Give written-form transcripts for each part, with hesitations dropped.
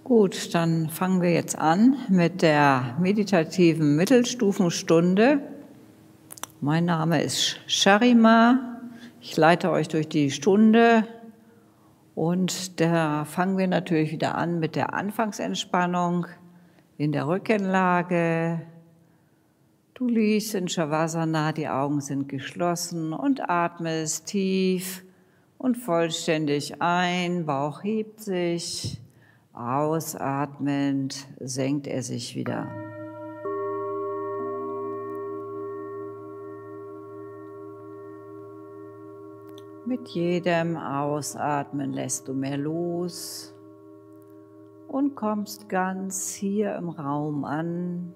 Gut, dann fangen wir jetzt an mit der meditativen Mittelstufenstunde. Mein Name ist Sharima. Ich leite euch durch die Stunde und da fangen wir natürlich wieder an mit der Anfangsentspannung in der Rückenlage. Du liegst in Shavasana, die Augen sind geschlossen und atmest tief und vollständig ein, Bauch hebt sich. Ausatmend senkt er sich wieder. Mit jedem Ausatmen lässt du mehr los und kommst ganz hier im Raum an.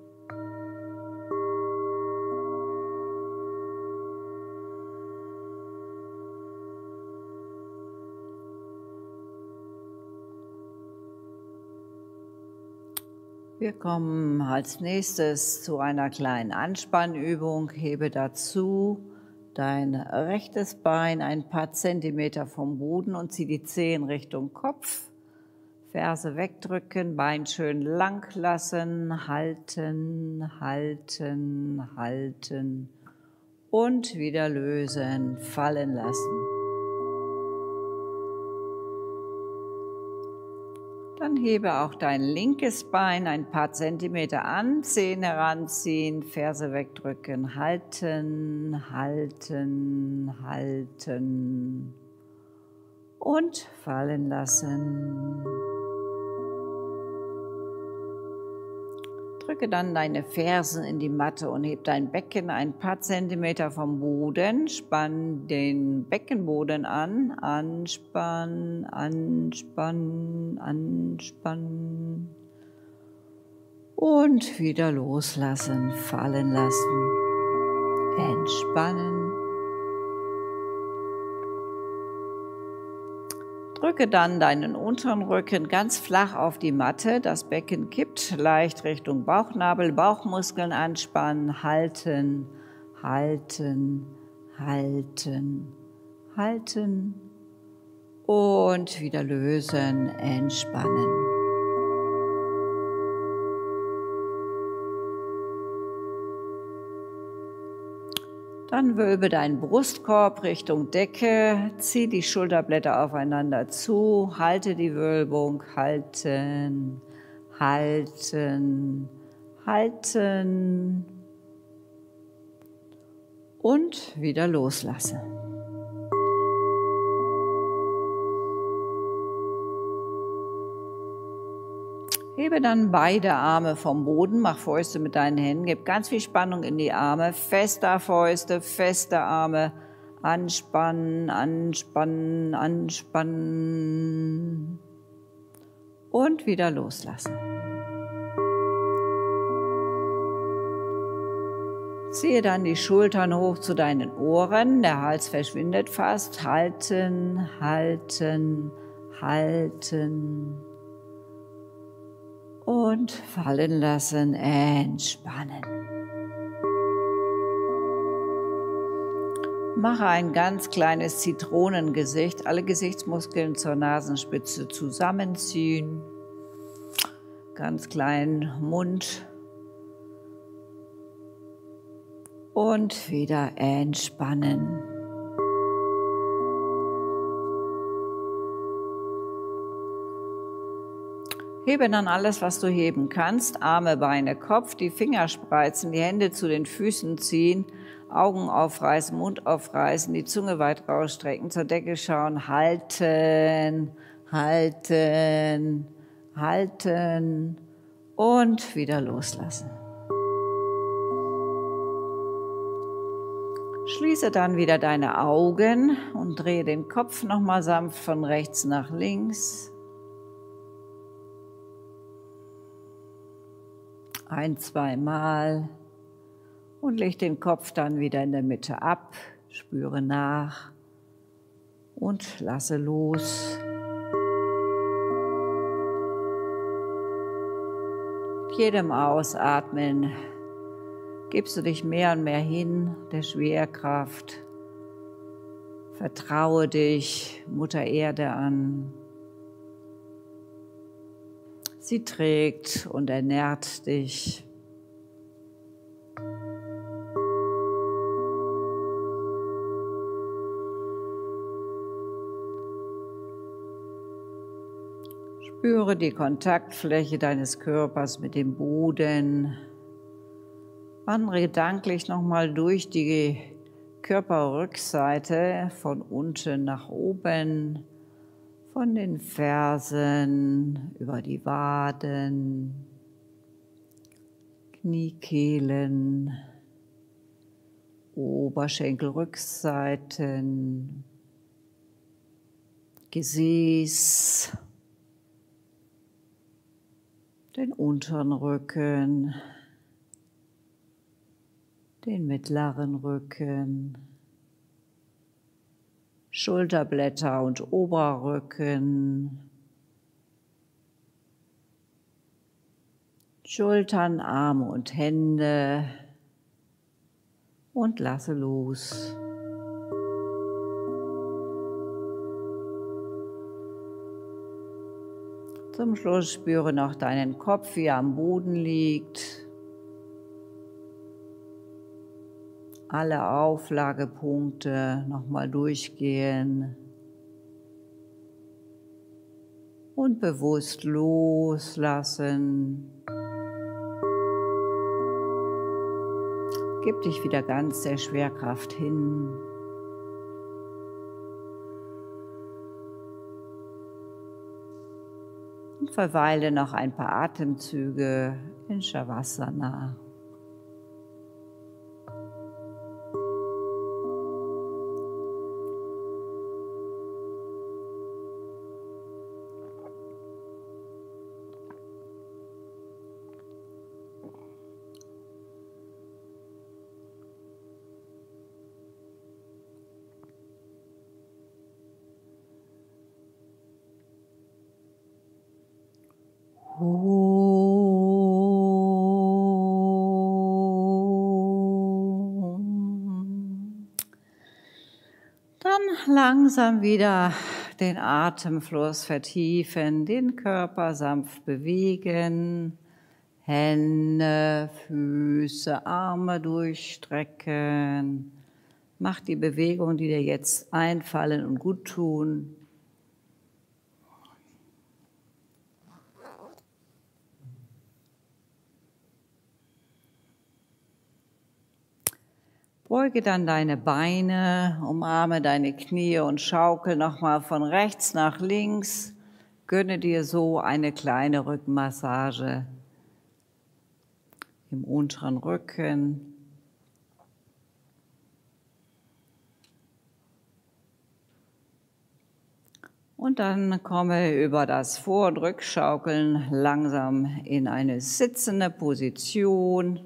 Wir kommen als nächstes zu einer kleinen Anspannübung. Hebe dazu dein rechtes Bein ein paar Zentimeter vom Boden und zieh die Zehen Richtung Kopf. Ferse wegdrücken, Bein schön lang lassen, halten, halten, halten und wieder lösen, fallen lassen. Dann hebe auch dein linkes Bein ein paar Zentimeter an, Zehen heranziehen, Ferse wegdrücken, halten, halten, halten und fallen lassen. Drücke dann deine Fersen in die Matte und heb dein Becken ein paar Zentimeter vom Boden. Spann den Beckenboden an. Anspannen, anspannen, anspannen. Und wieder loslassen, fallen lassen. Entspannen. Drücke dann deinen unteren Rücken ganz flach auf die Matte, das Becken kippt leicht Richtung Bauchnabel, Bauchmuskeln anspannen, halten, halten, halten, halten und wieder lösen, entspannen. Dann wölbe deinen Brustkorb Richtung Decke, zieh die Schulterblätter aufeinander zu, halte die Wölbung, halten, halten, halten und wieder loslassen. Hebe dann beide Arme vom Boden, mach Fäuste mit deinen Händen, gib ganz viel Spannung in die Arme, fester Fäuste, feste Arme, anspannen, anspannen, anspannen und wieder loslassen. Ziehe dann die Schultern hoch zu deinen Ohren, der Hals verschwindet fast, halten, halten, halten. Und fallen lassen, entspannen. Mache ein ganz kleines Zitronengesicht, alle Gesichtsmuskeln zur Nasenspitze zusammenziehen. Ganz kleinen Mund. Und wieder entspannen. Hebe dann alles, was du heben kannst, Arme, Beine, Kopf, die Finger spreizen, die Hände zu den Füßen ziehen, Augen aufreißen, Mund aufreißen, die Zunge weit rausstrecken, zur Decke schauen, halten, halten, halten und wieder loslassen. Schließe dann wieder deine Augen und drehe den Kopf nochmal sanft von rechts nach links. Ein-, zweimal und leg den Kopf dann wieder in der Mitte ab, spüre nach und lasse los. Mit jedem Ausatmen gibst du dich mehr und mehr hin der Schwerkraft. Vertraue dich Mutter Erde an. Sie trägt und ernährt dich. Spüre die Kontaktfläche deines Körpers mit dem Boden. Wandere gedanklich nochmal durch die Körperrückseite von unten nach oben, von den Fersen über die Waden, Kniekehlen, Oberschenkelrückseiten, Gesäß, den unteren Rücken, den mittleren Rücken, Schulterblätter und Oberrücken, Schultern, Arme und Hände und lasse los. Zum Schluss spüre noch deinen Kopf, wie er am Boden liegt. Alle Auflagepunkte nochmal durchgehen und bewusst loslassen. Gib dich wieder ganz der Schwerkraft hin. Und verweile noch ein paar Atemzüge in Shavasana. Dann langsam wieder den Atemfluss vertiefen, den Körper sanft bewegen, Hände, Füße, Arme durchstrecken. Mach die Bewegungen, die dir jetzt einfallen und gut tun. Beuge dann deine Beine, umarme deine Knie und schaukel nochmal von rechts nach links. Gönne dir so eine kleine Rückenmassage im unteren Rücken. Und dann komme über das Vor- und Rückschaukeln langsam in eine sitzende Position.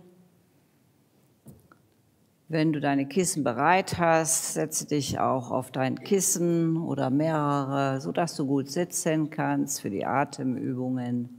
Wenn du deine Kissen bereit hast, setze dich auch auf dein Kissen oder mehrere, sodass du gut sitzen kannst für die Atemübungen.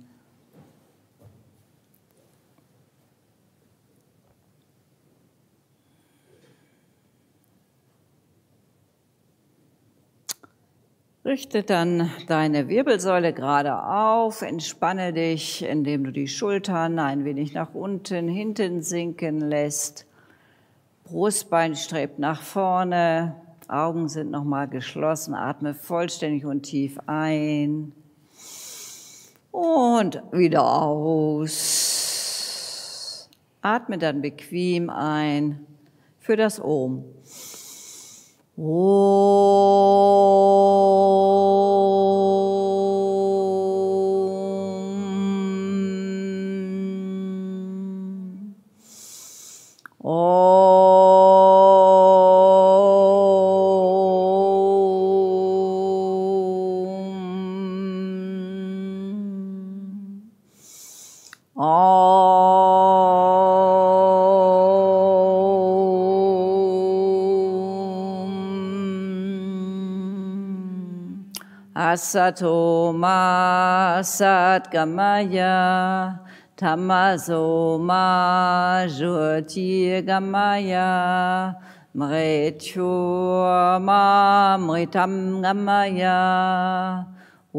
Richte dann deine Wirbelsäule gerade auf, entspanne dich, indem du die Schultern ein wenig nach unten, hinten sinken lässt. Brustbein strebt nach vorne, Augen sind nochmal geschlossen, atme vollständig und tief ein und wieder aus. Atme dann bequem ein für das Om. Asato ma satgamaya, tamaso ma jyotirgamaya, mrityur ma mritam gamaya,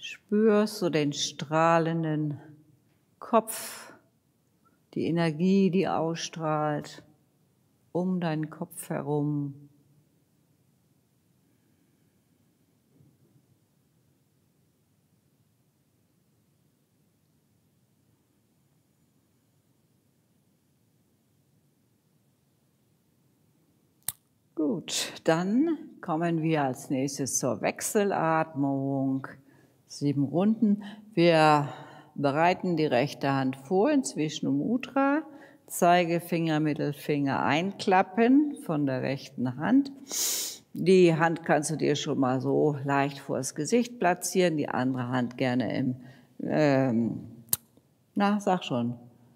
Spürst du den strahlenden Kopf, die Energie, die ausstrahlt um deinen Kopf herum. Gut, dann kommen wir als nächstes zur Wechselatmung. 7 Runden. Wir bereiten die rechte Hand vor ins Vishnu Mudra. Zeigefinger, Mittelfinger einklappen von der rechten Hand. Die Hand kannst du dir schon mal so leicht vor das Gesicht platzieren, die andere Hand gerne im, sag schon,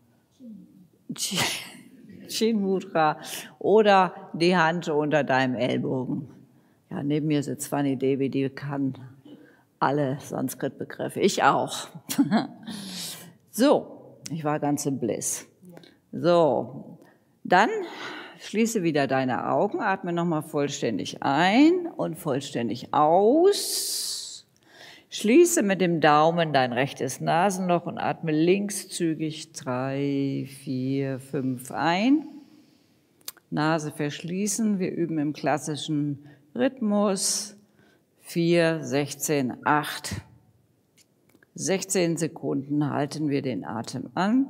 Chin Mudra oder die Hand unter deinem Ellbogen. Ja, neben mir sitzt Fanny Devi, die kann alle Sanskrit-Begriffe. Ich auch. So, ich war ganz im Bliss. So, dann schließe wieder deine Augen, atme nochmal vollständig ein und vollständig aus. Schließe mit dem Daumen dein rechtes Nasenloch und atme linkszügig 3, 4, 5 ein. Nase verschließen, wir üben im klassischen Rhythmus. 4, 16, 8. 16 Sekunden halten wir den Atem an.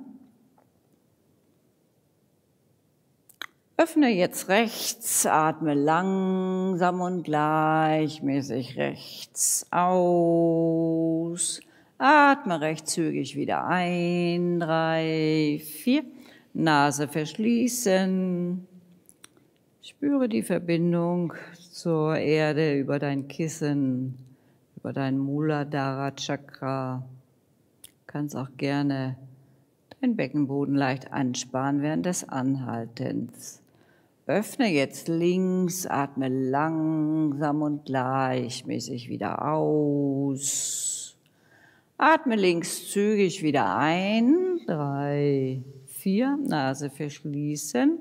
Öffne jetzt rechts, atme langsam und gleichmäßig rechts aus. Atme recht zügig wieder ein, 3, 4. Nase verschließen. Spüre die Verbindung zur Erde über dein Kissen, über dein Muladhara Chakra. Du kannst auch gerne deinen Beckenboden leicht anspannen während des Anhaltens. Öffne jetzt links, atme langsam und gleichmäßig wieder aus. Atme links zügig wieder ein, 3, 4, Nase verschließen.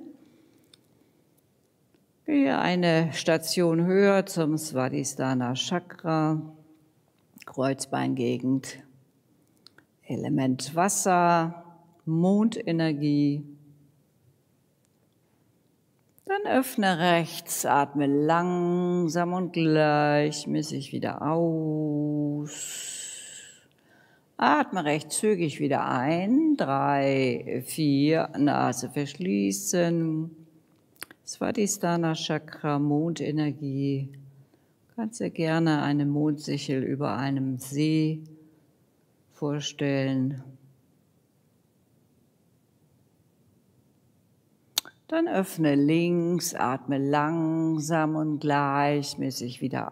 Gehe eine Station höher zum Svadhisthana Chakra, Kreuzbeingegend, Element Wasser, Mondenergie. Dann öffne rechts, atme langsam und gleichmäßig wieder aus. Atme recht zügig wieder ein, 3, 4, Nase verschließen. Svadhisthana Chakra, Mondenergie. Du kannst dir gerne eine Mondsichel über einem See vorstellen. Dann öffne links, atme langsam und gleichmäßig wieder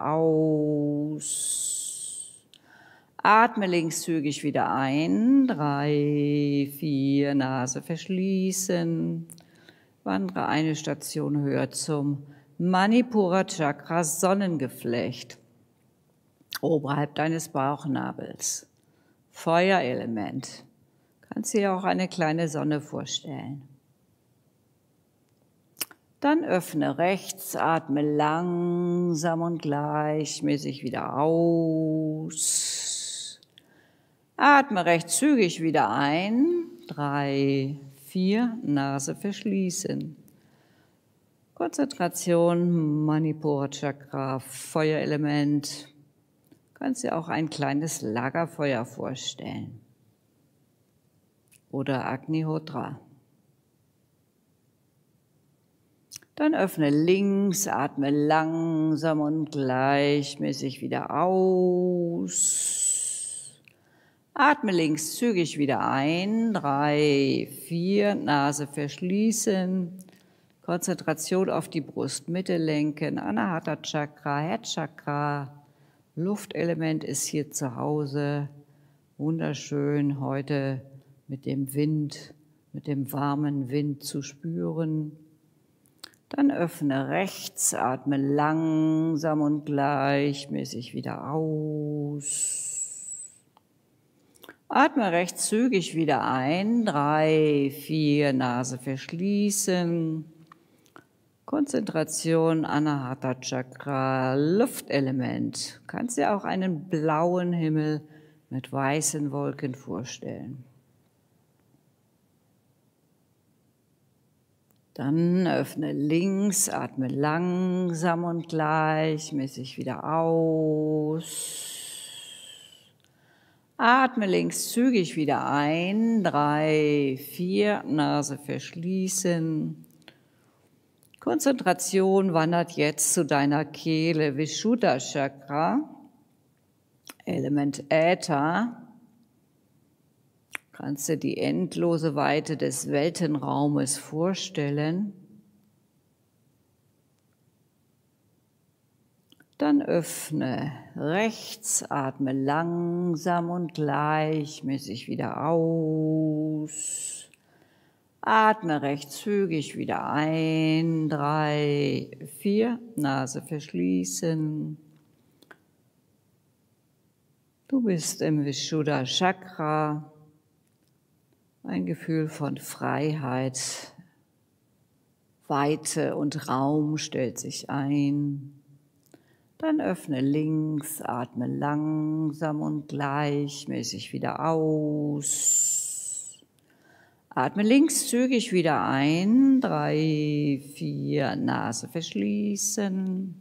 aus. Atme links zügig wieder ein, 3, 4, Nase verschließen. Wandere eine Station höher zum Manipura Chakra, Sonnengeflecht, oberhalb deines Bauchnabels. Feuerelement. Kannst dir auch eine kleine Sonne vorstellen. Dann öffne rechts, atme langsam und gleichmäßig wieder aus. Atme recht zügig wieder ein, 3, 4, Nase verschließen. Konzentration, Manipura Chakra, Feuerelement. Du kannst dir auch ein kleines Lagerfeuer vorstellen. Oder Agnihotra. Dann öffne links, atme langsam und gleichmäßig wieder aus. Atme links zügig wieder ein, 3, 4, Nase verschließen. Konzentration auf die Brustmitte lenken, Anahata Chakra, Herzchakra. Luftelement ist hier zu Hause. Wunderschön heute mit dem Wind, mit dem warmen Wind zu spüren. Dann öffne rechts, atme langsam und gleichmäßig wieder aus. Atme recht zügig wieder ein, 3, 4, Nase verschließen. Konzentration Anahata Chakra, Luftelement. Du kannst dir auch einen blauen Himmel mit weißen Wolken vorstellen. Dann öffne links, atme langsam und gleichmäßig wieder aus. Atme links zügig wieder ein, 3, 4, Nase verschließen. Konzentration wandert jetzt zu deiner Kehle, Vishuddha Chakra, Element Äther. Kannst dir die endlose Weite des Weltenraumes vorstellen. Dann öffne rechts, atme langsam und gleichmäßig wieder aus. Atme recht zügig wieder ein, 3, 4, Nase verschließen. Du bist im Vishuddha Chakra. Ein Gefühl von Freiheit, Weite und Raum stellt sich ein. Dann öffne links, atme langsam und gleichmäßig wieder aus. Atme links zügig wieder ein, 3, 4, Nase verschließen.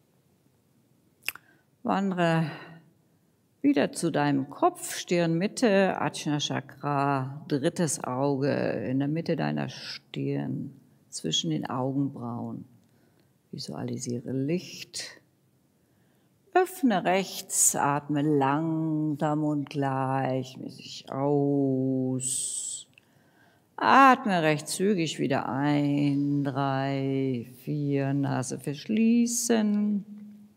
Wandere wieder zu deinem Kopf, Stirnmitte, Ajna Chakra, drittes Auge in der Mitte deiner Stirn, zwischen den Augenbrauen. Visualisiere Licht. Öffne rechts, atme langsam und gleichmäßig aus. Atme recht zügig wieder ein, 3, 4, Nase verschließen.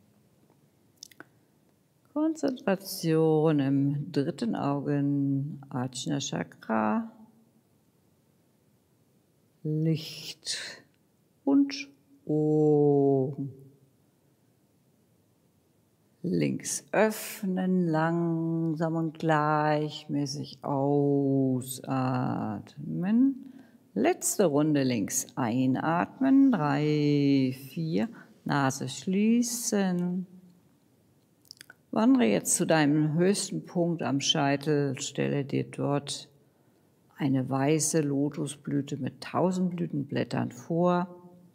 Konzentration im dritten Augen, Ajna Chakra, Licht und Om. Links öffnen, langsam und gleichmäßig ausatmen. Letzte Runde links einatmen, 3, 4, Nase schließen. Wandere jetzt zu deinem höchsten Punkt am Scheitel, stelle dir dort eine weiße Lotusblüte mit 1000 Blütenblättern vor.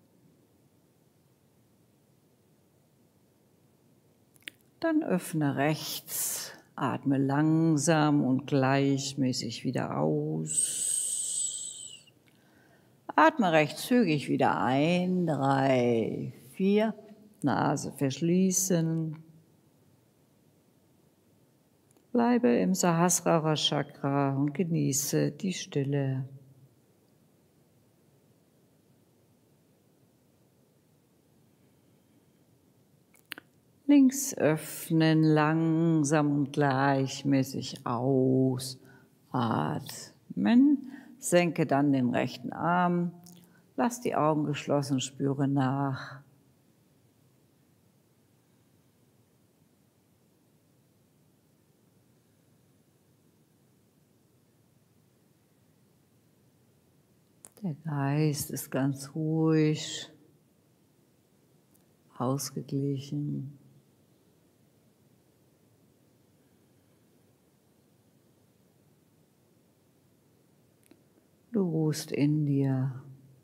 Dann öffne rechts, atme langsam und gleichmäßig wieder aus. Atme recht zügig wieder ein, 3, 4, Nase verschließen. Bleibe im Sahasrara Chakra und genieße die Stille. Links öffnen, langsam und gleichmäßig ausatmen. Senke dann den rechten Arm, lass die Augen geschlossen, spüre nach. Der Geist ist ganz ruhig, ausgeglichen. Du ruhst in dir.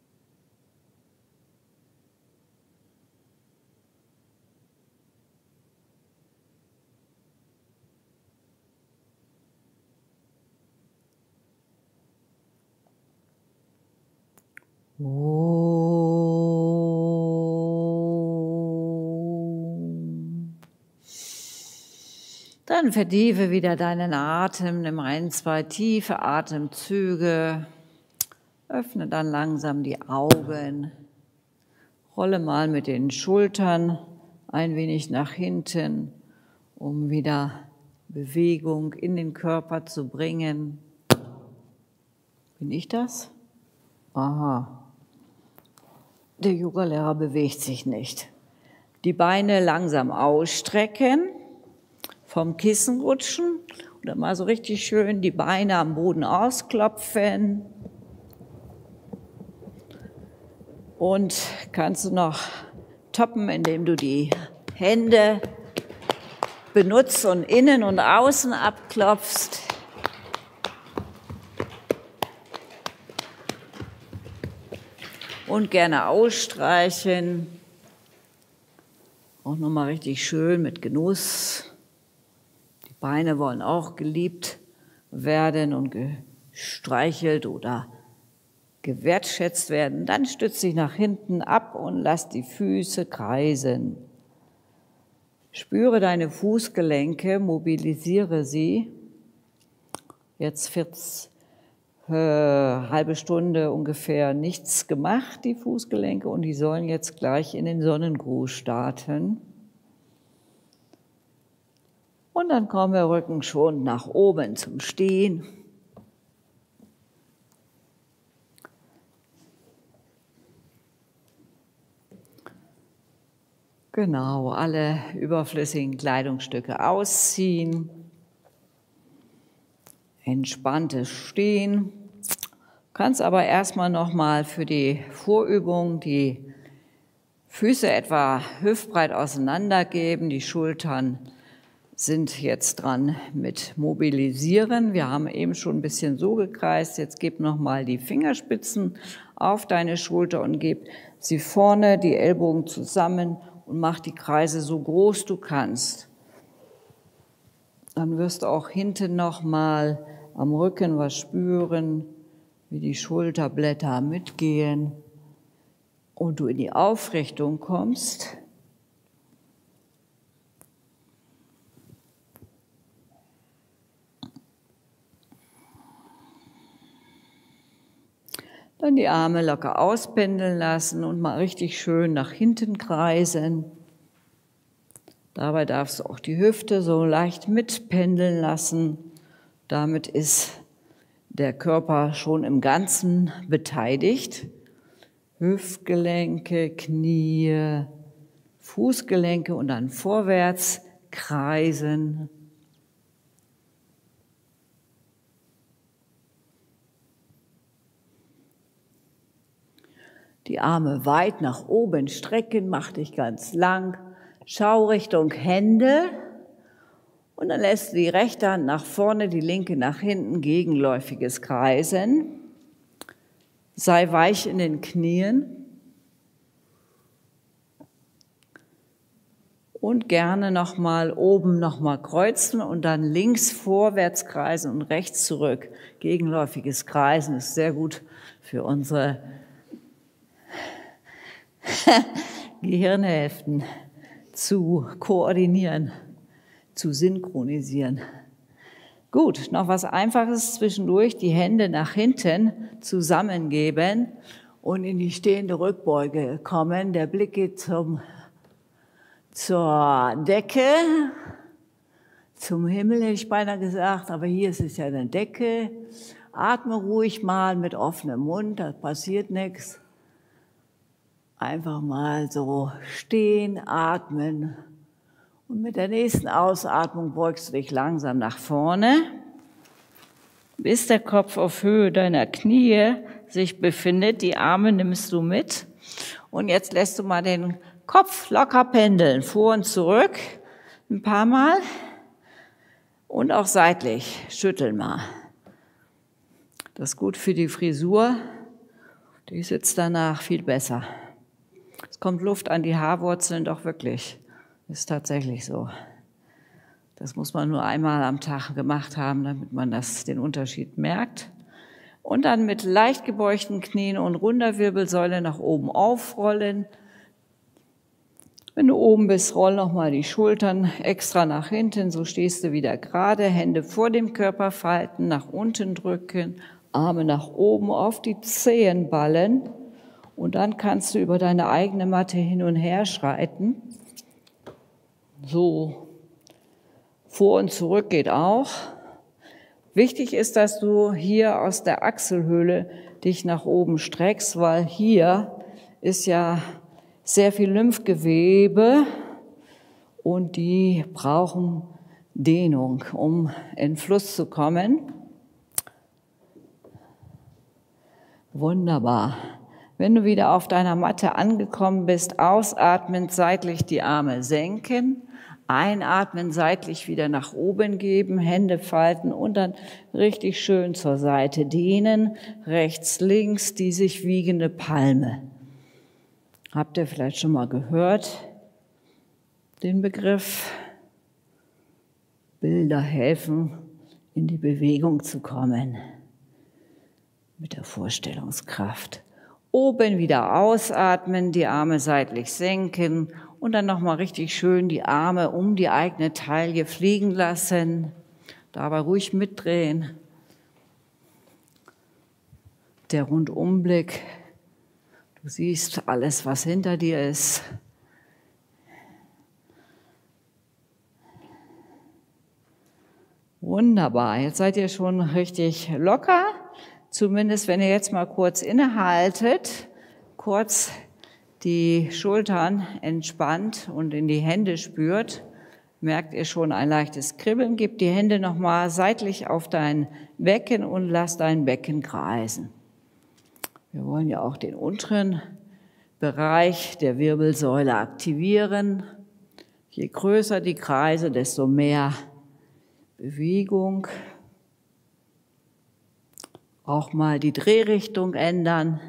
Dann vertiefe wieder deinen Atem, nimm 1, 2 tiefe Atemzüge, öffne dann langsam die Augen, rolle mal mit den Schultern ein wenig nach hinten, um wieder Bewegung in den Körper zu bringen. Bin ich das? Aha. Der Yogalehrer bewegt sich nicht. Die Beine langsam ausstrecken, vom Kissen rutschen oder mal so richtig schön die Beine am Boden ausklopfen. Und kannst du noch toppen, indem du die Hände benutzt und innen und außen abklopfst. Und gerne ausstreichen. Auch nochmal richtig schön mit Genuss. Die Beine wollen auch geliebt werden und gestreichelt oder gewertschätzt werden. Dann stütz dich nach hinten ab und lass die Füße kreisen. Spüre deine Fußgelenke, mobilisiere sie. Jetzt halbe Stunde ungefähr nichts gemacht, die Fußgelenke, und die sollen jetzt gleich in den Sonnengruß starten. Und dann kommen wir Rücken schon nach oben zum Stehen. Genau, alle überflüssigen Kleidungsstücke ausziehen. Entspanntes Stehen. Du kannst aber erstmal nochmal für die Vorübung die Füße etwa hüftbreit auseinandergeben. Die Schultern sind jetzt dran mit Mobilisieren. Wir haben eben schon ein bisschen so gekreist. Jetzt gib nochmal die Fingerspitzen auf deine Schulter und gib sie vorne, die Ellbogen zusammen und mach die Kreise so groß du kannst. Dann wirst du auch hinten nochmal am Rücken was spüren, wie die Schulterblätter mitgehen und du in die Aufrichtung kommst. Dann die Arme locker auspendeln lassen und mal richtig schön nach hinten kreisen. Dabei darfst du auch die Hüfte so leicht mitpendeln lassen. Damit ist der Körper schon im Ganzen beteiligt. Hüftgelenke, Knie, Fußgelenke und dann vorwärts kreisen. Die Arme weit nach oben strecken, mach dich ganz lang. Schau Richtung Hände. Und dann lässt du die rechte Hand nach vorne, die linke nach hinten, gegenläufiges Kreisen. Sei weich in den Knien. Und gerne nochmal oben nochmal kreuzen und dann links vorwärts kreisen und rechts zurück. Gegenläufiges Kreisen ist sehr gut für unsere Gehirnhälften zu koordinieren, zu synchronisieren. Gut, noch was Einfaches zwischendurch, die Hände nach hinten zusammengeben und in die stehende Rückbeuge kommen. Der Blick geht zur Decke, zum Himmel hätte ich beinahe gesagt, aber hier ist es ja eine Decke. Atme ruhig mal mit offenem Mund, da passiert nichts. Einfach mal so stehen, atmen. Und mit der nächsten Ausatmung beugst du dich langsam nach vorne, bis der Kopf auf Höhe deiner Knie sich befindet. Die Arme nimmst du mit. Und jetzt lässt du mal den Kopf locker pendeln, vor und zurück, ein paar Mal. Und auch seitlich schütteln mal. Das ist gut für die Frisur. Die sitzt danach viel besser. Es kommt Luft an die Haarwurzeln, doch wirklich. Ist tatsächlich so. Das muss man nur einmal am Tag gemacht haben, damit man den Unterschied merkt. Und dann mit leicht gebeugten Knien und runder Wirbelsäule nach oben aufrollen. Wenn du oben bist, roll nochmal die Schultern extra nach hinten, so stehst du wieder gerade. Hände vor dem Körper falten, nach unten drücken, Arme nach oben auf die Zehen ballen. Und dann kannst du über deine eigene Matte hin und her schreiten. So, vor und zurück geht auch. Wichtig ist, dass du hier aus der Achselhöhle dich nach oben streckst, weil hier ist ja sehr viel Lymphgewebe und die brauchen Dehnung, um in Fluss zu kommen. Wunderbar. Wenn du wieder auf deiner Matte angekommen bist, ausatmend seitlich die Arme senken, einatmen, seitlich wieder nach oben geben, Hände falten und dann richtig schön zur Seite dehnen, rechts, links, die sich wiegende Palme. Habt ihr vielleicht schon mal gehört, den Begriff? Bilder helfen, in die Bewegung zu kommen, mit der Vorstellungskraft. Oben wieder ausatmen, die Arme seitlich senken und dann nochmal richtig schön die Arme um die eigene Taille fliegen lassen. Dabei ruhig mitdrehen. Der Rundumblick. Du siehst alles, was hinter dir ist. Wunderbar, jetzt seid ihr schon richtig locker. Zumindest, wenn ihr jetzt mal kurz innehaltet, kurz die Schultern entspannt und in die Hände spürt, merkt ihr schon ein leichtes Kribbeln. Gib die Hände nochmal seitlich auf dein Becken und lass dein Becken kreisen. Wir wollen ja auch den unteren Bereich der Wirbelsäule aktivieren. Je größer die Kreise, desto mehr Bewegung. Auch mal die Drehrichtung ändern.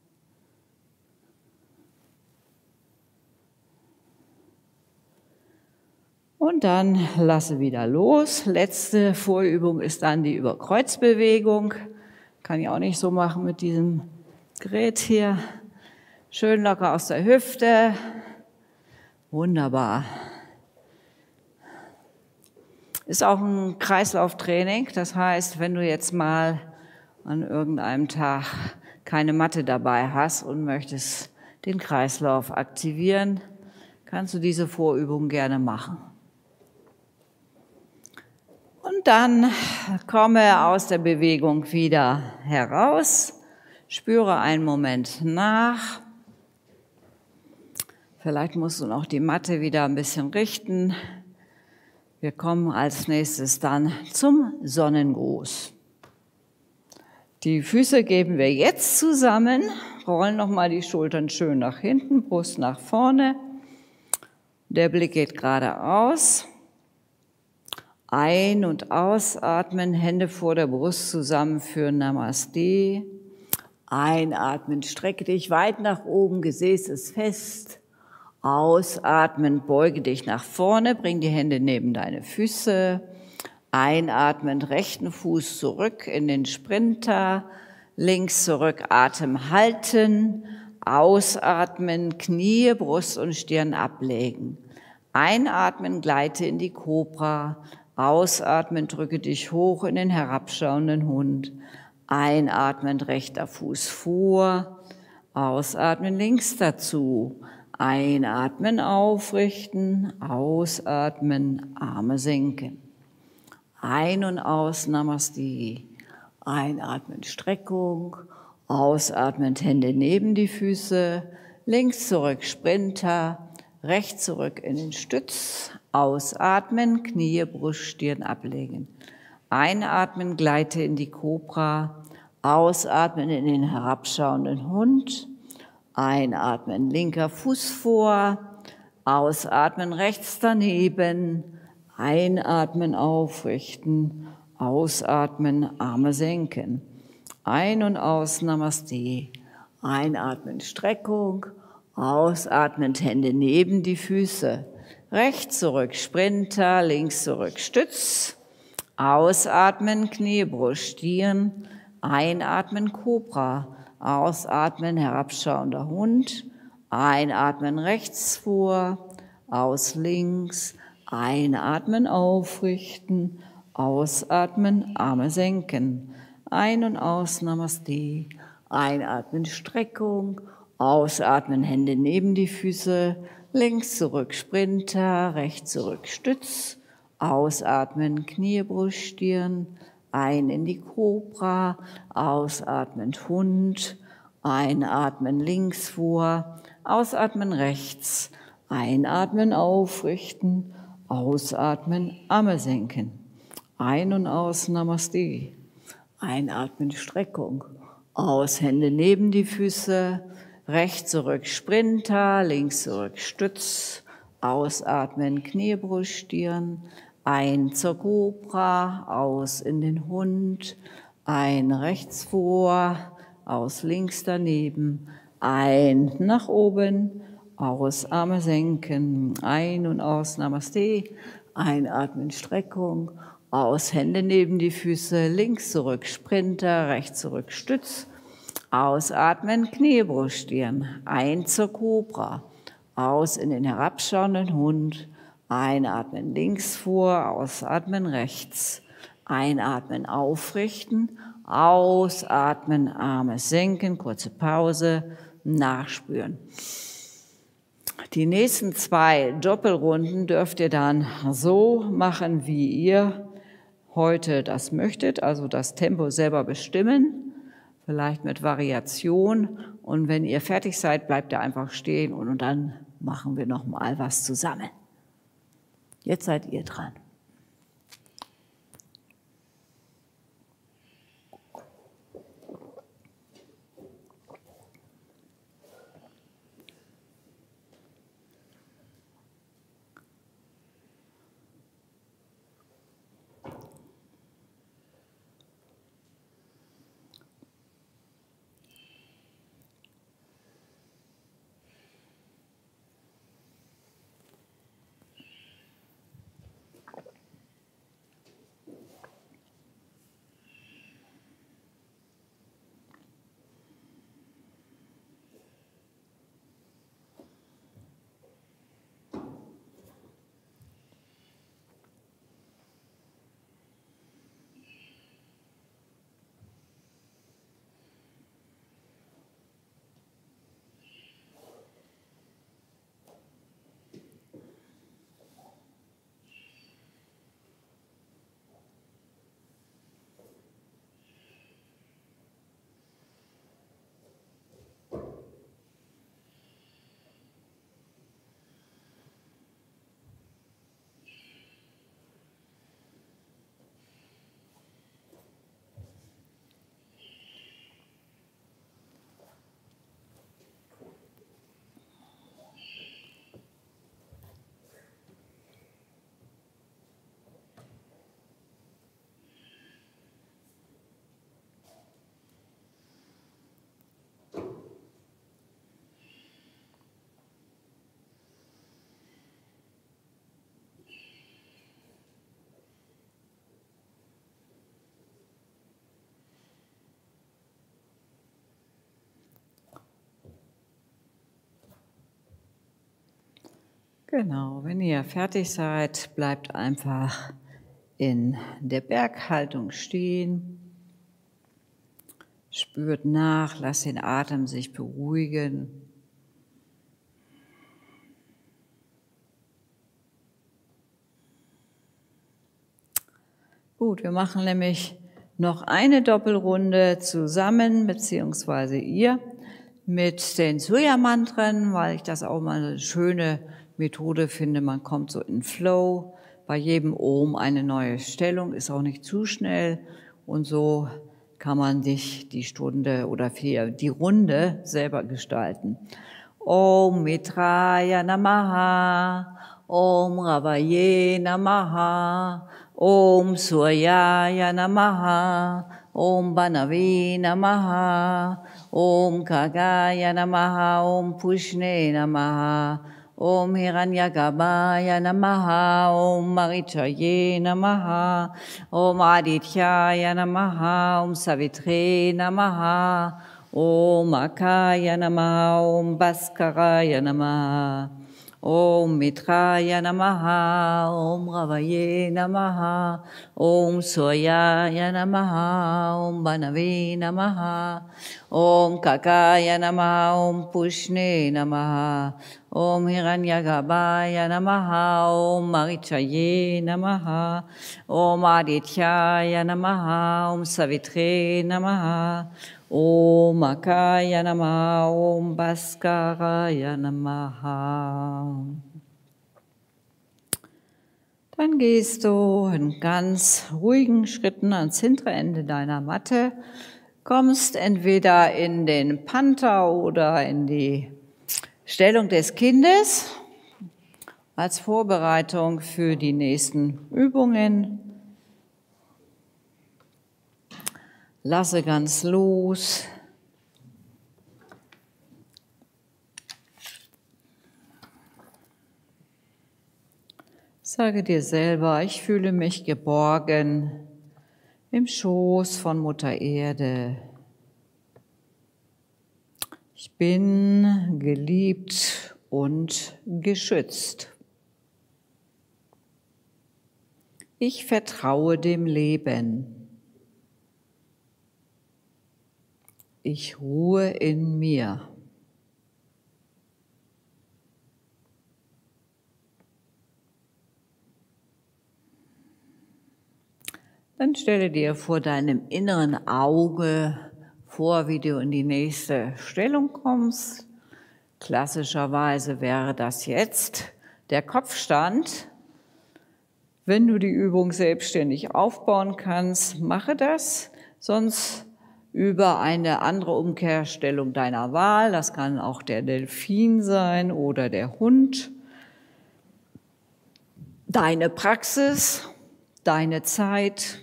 Und dann lasse wieder los. Letzte Vorübung ist dann die Überkreuzbewegung. Kann ich auch nicht so machen mit diesem Gerät hier. Schön locker aus der Hüfte. Wunderbar. Ist auch ein Kreislauftraining. Das heißt, wenn du jetzt mal an irgendeinem Tag keine Matte dabei hast und möchtest den Kreislauf aktivieren, kannst du diese Vorübung gerne machen. Und dann komme aus der Bewegung wieder heraus, spüre einen Moment nach. Vielleicht musst du noch die Matte wieder ein bisschen richten. Wir kommen als nächstes dann zum Sonnengruß. Die Füße geben wir jetzt zusammen, rollen nochmal die Schultern schön nach hinten, Brust nach vorne. Der Blick geht geradeaus. Ein- und ausatmen, Hände vor der Brust zusammenführen, Namaste. Einatmen, strecke dich weit nach oben, Gesäß ist fest. Ausatmen, beuge dich nach vorne, bring die Hände neben deine Füße. Einatmend, rechten Fuß zurück in den Sprinter, links zurück, Atem halten. Ausatmen, Knie, Brust und Stirn ablegen. Einatmen, gleite in die Kobra. Ausatmen, drücke dich hoch in den herabschauenden Hund. Einatmen, rechter Fuß vor. Ausatmen, links dazu. Einatmen, aufrichten. Ausatmen, Arme senken. Ein- und aus, Namaste. Einatmen, Streckung. Ausatmen, Hände neben die Füße. Links zurück, Sprinter. Rechts zurück in den Stütz. Ausatmen, Knie, Brust, Stirn ablegen. Einatmen, gleite in die Kobra. Ausatmen in den herabschauenden Hund. Einatmen, linker Fuß vor. Ausatmen, rechts daneben. Einatmen, aufrichten. Ausatmen, Arme senken. Ein- und aus, Namaste. Einatmen, Streckung. Ausatmend, Hände neben die Füße. Rechts zurück, Sprinter. Links zurück, Stütz. Ausatmen, Knie, Brust, Stirn. Einatmen, Kobra. Ausatmen, herabschauender Hund. Einatmen, rechts vor. Aus links. Einatmen, aufrichten. Ausatmen, Arme senken. Ein- und aus, Namaste. Einatmen, Streckung. Ausatmen, Hände neben die Füße. Links zurück, Sprinter. Rechts zurück, Stütz. Ausatmen, Knie, Brust, Stirn. Ein in die Kobra. Ausatmend Hund. Einatmen, links vor. Ausatmen, rechts. Einatmen, aufrichten. Ausatmen, Arme senken. Ein- und aus, Namaste. Einatmen, Streckung. Aus, Hände neben die Füße. rechts zurück Sprinter, links zurück Stütz, ausatmen Knie, Brust, Stirn, ein zur Kobra, aus in den Hund, ein rechts vor, aus links daneben, ein nach oben, aus Arme senken, ein und aus Namaste, einatmen Streckung, aus Hände neben die Füße, links zurück Sprinter, rechts zurück Stütz, ausatmen Knie, Brust, Stirn, ein zur Kobra, aus in den herabschauenden Hund, einatmen links vor, ausatmen rechts, einatmen aufrichten, ausatmen Arme senken, kurze Pause, nachspüren. Die nächsten 2 Doppelrunden dürft ihr dann so machen, wie ihr heute das möchtet, also das Tempo selber bestimmen, vielleicht mit Variation. Und wenn ihr fertig seid, bleibt ihr einfach stehen und dann machen wir noch mal was zusammen. Jetzt seid ihr dran. Genau, wenn ihr fertig seid, bleibt einfach in der Berghaltung stehen. Spürt nach, lasst den Atem sich beruhigen. Gut, wir machen nämlich noch eine Doppelrunde zusammen, beziehungsweise ihr, mit den Surya-Mantren, weil ich das auch mal eine schöne Methode finde. Man kommt so in Flow, bei jedem Om eine neue Stellung, ist auch nicht zu schnell und so kann man sich die Stunde oder die Runde selber gestalten. Om Mitraya Namaha, Om Ravaye Namaha, Om Suryaya Namaha, Om Banavi Namaha, Om Kagaya Namaha, Om Pushne Namaha, Om Hiranyagarbhaya Namaha, Om Marichaye Namaha, Om Adityaya Namaha, Om Savitre Namaha, Om Akaya Namaha, Om Bhaskaraya Namaha, Om Mitraya Namaha, Om Ravaye Namaha, Om Suryaya Namaha, Om Banavi Namaha, Om Kakaya Namaha, Om Pushne Namaha, Om Hiranyagarbhaya Namaha, Om Marichaye Namaha, Om Adityaya Namaha, Om Savitre Namaha, Om Akaya Namaha, Om Bhaskaraya Namaha. Dann gehst du in ganz ruhigen Schritten ans hintere Ende deiner Matte, Kommst entweder in den Panther oder in die Stellung des Kindes als Vorbereitung für die nächsten Übungen. Lasse ganz los. Sage dir selber, ich fühle mich geborgen im Schoß von Mutter Erde. Ich bin geliebt und geschützt. Ich vertraue dem Leben. Ich ruhe in mir. Dann stelle dir vor deinem inneren Auge vor, wie du in die nächste Stellung kommst. Klassischerweise wäre das jetzt der Kopfstand. Wenn du die Übung selbstständig aufbauen kannst, mache das. Sonst über eine andere Umkehrstellung deiner Wahl. Das kann auch der Delfin sein oder der Hund. Deine Praxis, deine Zeit.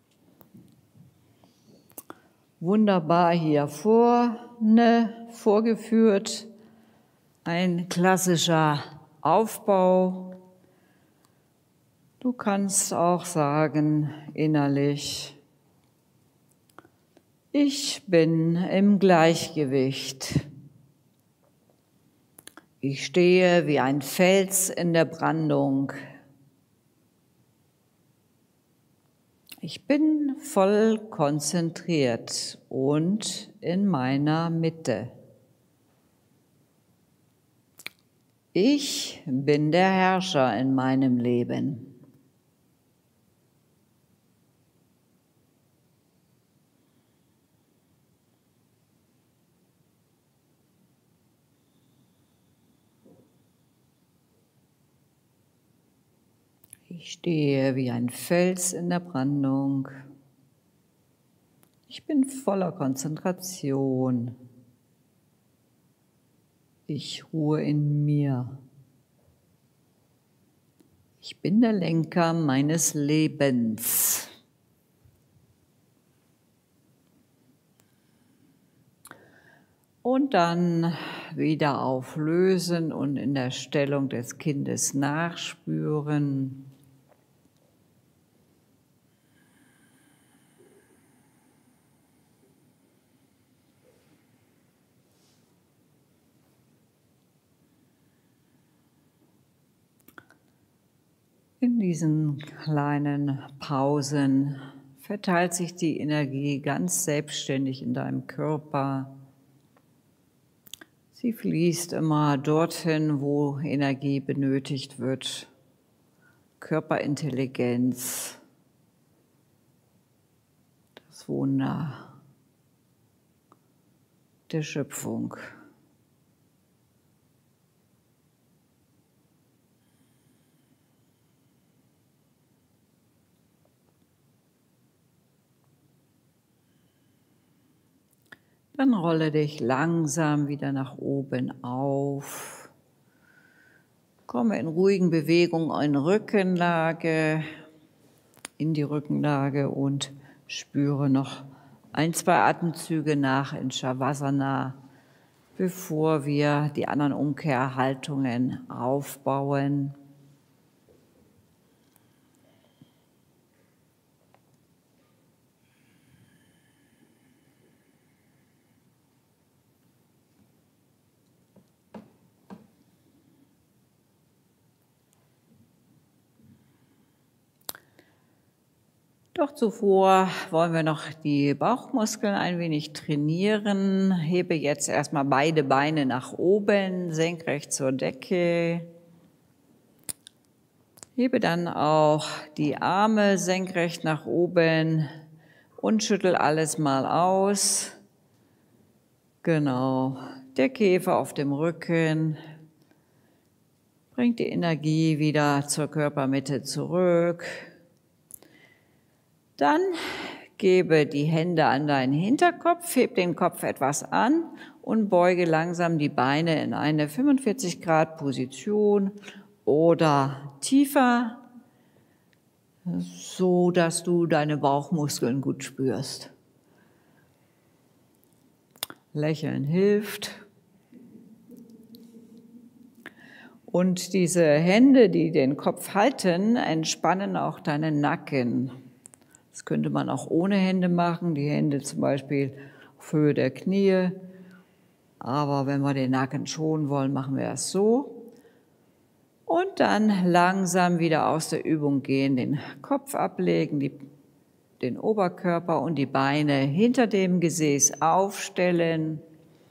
Wunderbar hier vorne vorgeführt. Ein klassischer Aufbau. Du kannst auch sagen innerlich, ich bin im Gleichgewicht. Ich stehe wie ein Fels in der Brandung. Ich bin voll konzentriert und in meiner Mitte. Ich bin der Herrscher in meinem Leben. Ich stehe wie ein Fels in der Brandung. Ich bin voller Konzentration. Ich ruhe in mir. Ich bin der Lenker meines Lebens. Und dann wieder auflösen und in der Stellung des Kindes nachspüren. In diesen kleinen Pausen verteilt sich die Energie ganz selbstständig in deinem Körper. Sie fließt immer dorthin, wo Energie benötigt wird. Körperintelligenz, das Wunder der Schöpfung. Dann rolle dich langsam wieder nach oben auf. Komme in ruhigen Bewegungen in Rückenlage, in die Rückenlage und spüre noch 1, 2 Atemzüge nach in Shavasana, bevor wir die anderen Umkehrhaltungen aufbauen. Doch zuvor wollen wir noch die Bauchmuskeln ein wenig trainieren. Hebe jetzt erstmal beide Beine nach oben, senkrecht zur Decke. Hebe dann auch die Arme senkrecht nach oben und schüttel alles mal aus. Genau, der Kiefer auf dem Rücken. Bringt die Energie wieder zur Körpermitte zurück. Dann Gebe die Hände an deinen Hinterkopf, heb den Kopf etwas an und beuge langsam die Beine in eine 45-Grad-Position oder tiefer, so dass du deine Bauchmuskeln gut spürst. Lächeln hilft. Und diese Hände, die den Kopf halten, entspannen auch deinen Nacken. Das könnte man auch ohne Hände machen, die Hände zum Beispiel auf Höhe der Knie. Aber wenn wir den Nacken schonen wollen, machen wir es so. Und dann langsam wieder aus der Übung gehen, den Kopf ablegen, den Oberkörper und die Beine hinter dem Gesäß aufstellen.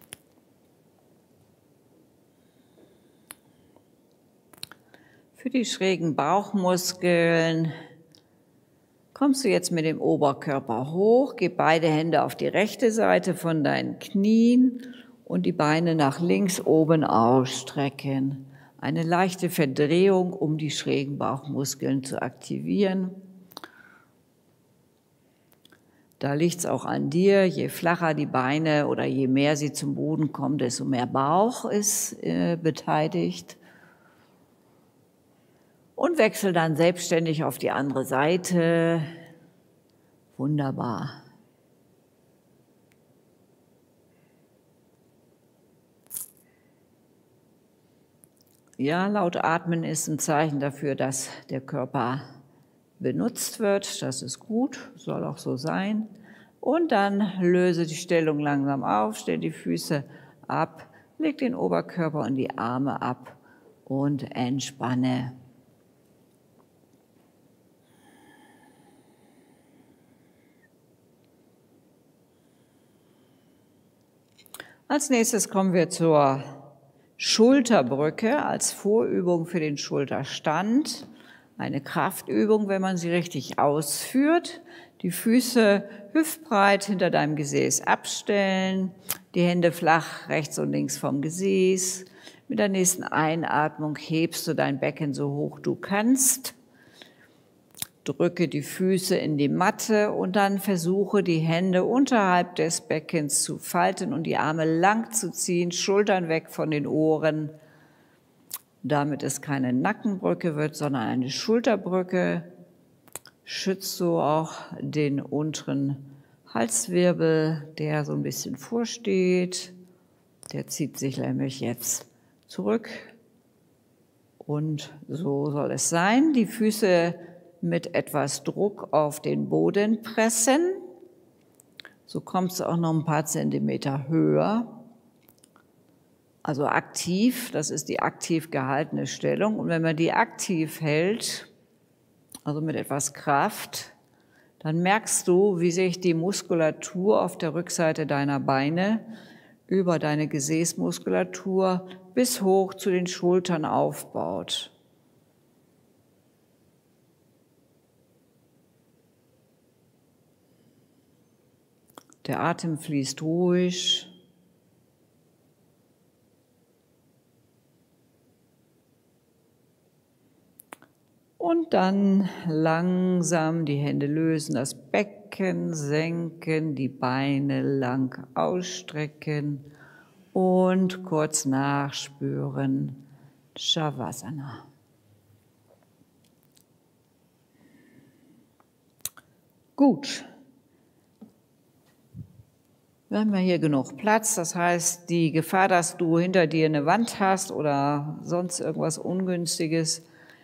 Für die schrägen Bauchmuskeln kommst du jetzt mit dem Oberkörper hoch, gib beide Hände auf die rechte Seite von deinen Knien und die Beine nach links oben ausstrecken. Eine leichte Verdrehung, um die schrägen Bauchmuskeln zu aktivieren. Da liegt es auch an dir, je flacher die Beine oder je mehr sie zum Boden kommen, desto mehr Bauch ist beteiligt. Und wechsel dann selbstständig auf die andere Seite. Wunderbar. Ja, laut Atmen ist ein Zeichen dafür, dass der Körper benutzt wird. Das ist gut, soll auch so sein. Und dann löse die Stellung langsam auf, stell die Füße ab, leg den Oberkörper und die Arme ab und entspanne. Als nächstes kommen wir zur Schulterbrücke als Vorübung für den Schulterstand. Eine Kraftübung, wenn man sie richtig ausführt. Die Füße hüftbreit hinter deinem Gesäß abstellen, die Hände flach rechts und links vom Gesäß. Mit der nächsten Einatmung hebst du dein Becken so hoch du kannst. Drücke die Füße in die Matte und dann versuche die Hände unterhalb des Beckens zu falten und die Arme lang zu ziehen, Schultern weg von den Ohren, damit es keine Nackenbrücke wird, sondern eine Schulterbrücke. Schützt so auch den unteren Halswirbel, der so ein bisschen vorsteht. Der zieht sich nämlich jetzt zurück und so soll es sein. Die Füße mit etwas Druck auf den Boden pressen. So kommst du auch noch ein paar Zentimeter höher. Also aktiv, das ist die aktiv gehaltene Stellung. Und wenn man die aktiv hält, also mit etwas Kraft, dann merkst du, wie sich die Muskulatur auf der Rückseite deiner Beine über deine Gesäßmuskulatur bis hoch zu den Schultern aufbaut. Der Atem fließt ruhig. Und dann langsam die Hände lösen, das Becken senken, die Beine lang ausstrecken und kurz nachspüren. Shavasana. Gut. Wir haben ja hier genug Platz, das heißt, die Gefahr, dass du hinter dir eine Wand hast oder sonst irgendwas Ungünstiges,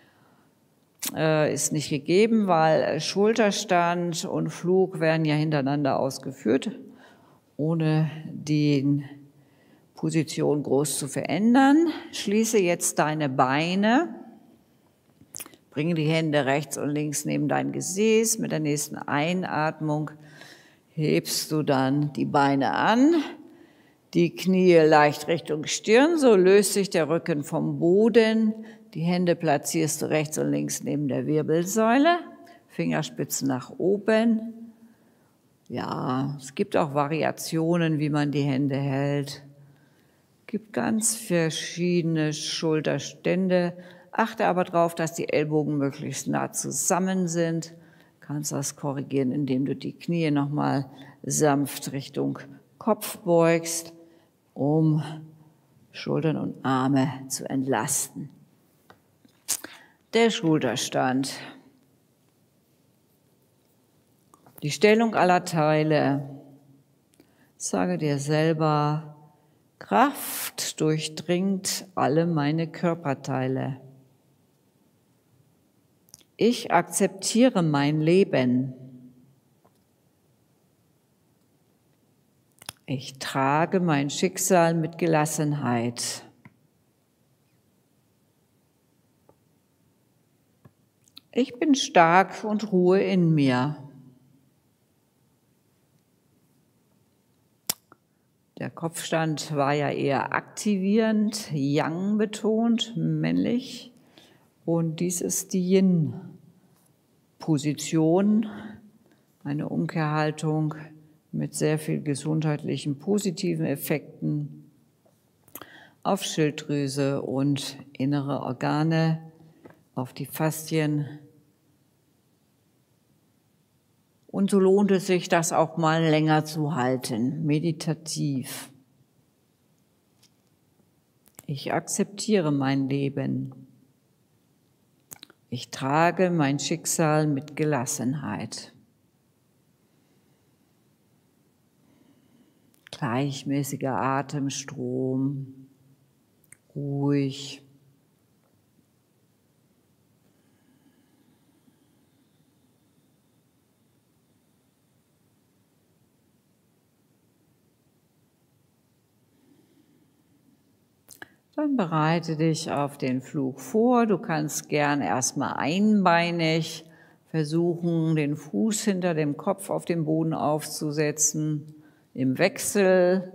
ist nicht gegeben, weil Schulterstand und Flug werden ja hintereinander ausgeführt, ohne die Position groß zu verändern. Schließe jetzt deine Beine, bringe die Hände rechts und links neben dein Gesäß. Mit der nächsten Einatmung hebst du dann die Beine an, die Knie leicht Richtung Stirn, so löst sich der Rücken vom Boden. Die Hände platzierst du rechts und links neben der Wirbelsäule, Fingerspitzen nach oben. Ja, es gibt auch Variationen, wie man die Hände hält. Es gibt ganz verschiedene Schulterstände. Achte aber darauf, dass die Ellbogen möglichst nah zusammen sind. kannst das korrigieren, indem du die Knie nochmal sanft Richtung Kopf beugst, um Schultern und Arme zu entlasten. Der Schulterstand. Die Stellung aller Teile. Sage dir selber, Kraft durchdringt alle meine Körperteile. Ich akzeptiere mein Leben. Ich trage mein Schicksal mit Gelassenheit. Ich bin stark und ruhe in mir. Der Kopfstand war ja eher aktivierend, Yang betont, männlich. Und dies ist die Yin-Position, eine Umkehrhaltung mit sehr viel gesundheitlichen positiven Effekten auf Schilddrüse und innere Organe, auf die Faszien. Und so lohnt es sich, das auch mal länger zu halten, meditativ. Ich akzeptiere mein Leben. Ich trage mein Schicksal mit Gelassenheit. Gleichmäßiger Atemstrom, ruhig. Dann bereite dich auf den Flug vor. Du kannst gern erstmal einbeinig versuchen, den Fuß hinter dem Kopf auf dem Boden aufzusetzen, im Wechsel.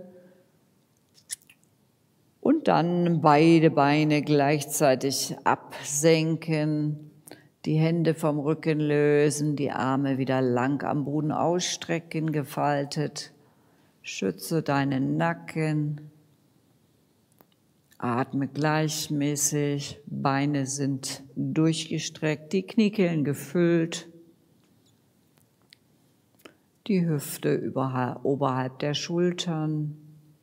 Und dann beide Beine gleichzeitig absenken, die Hände vom Rücken lösen, die Arme wieder lang am Boden ausstrecken, gefaltet. Schütze deinen Nacken. Atme gleichmäßig, Beine sind durchgestreckt, die Kniekehlen gefüllt, die Hüfte oberhalb der Schultern.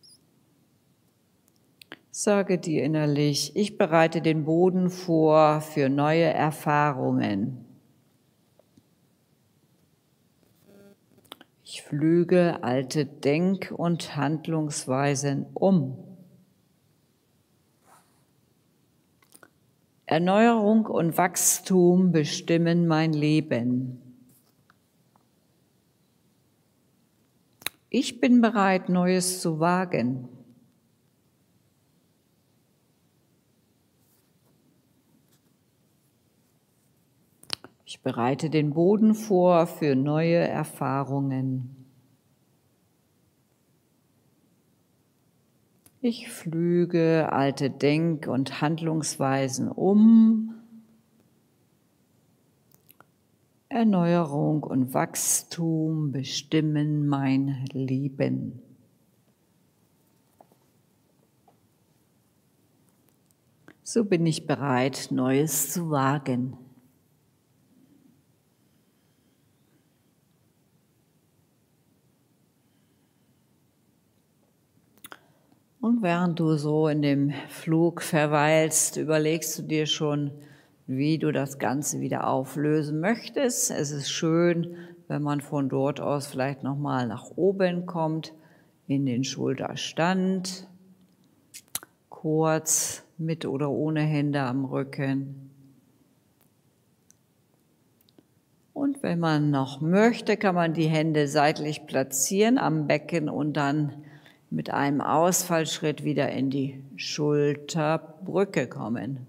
Sage dir innerlich, ich bereite den Boden vor für neue Erfahrungen. Ich pflüge alte Denk- und Handlungsweisen um. Erneuerung und Wachstum bestimmen mein Leben. Ich bin bereit, Neues zu wagen. Ich bereite den Boden vor für neue Erfahrungen. Ich pflüge alte Denk- und Handlungsweisen um. Erneuerung und Wachstum bestimmen mein Leben. So bin ich bereit, Neues zu wagen. Und während du so in dem Flug verweilst, überlegst du dir schon, wie du das Ganze wieder auflösen möchtest. Es ist schön, wenn man von dort aus vielleicht nochmal nach oben kommt, in den Schulterstand, kurz mit oder ohne Hände am Rücken. Und wenn man noch möchte, kann man die Hände seitlich platzieren am Becken und dann mit einem Ausfallschritt wieder in die Schulterbrücke kommen.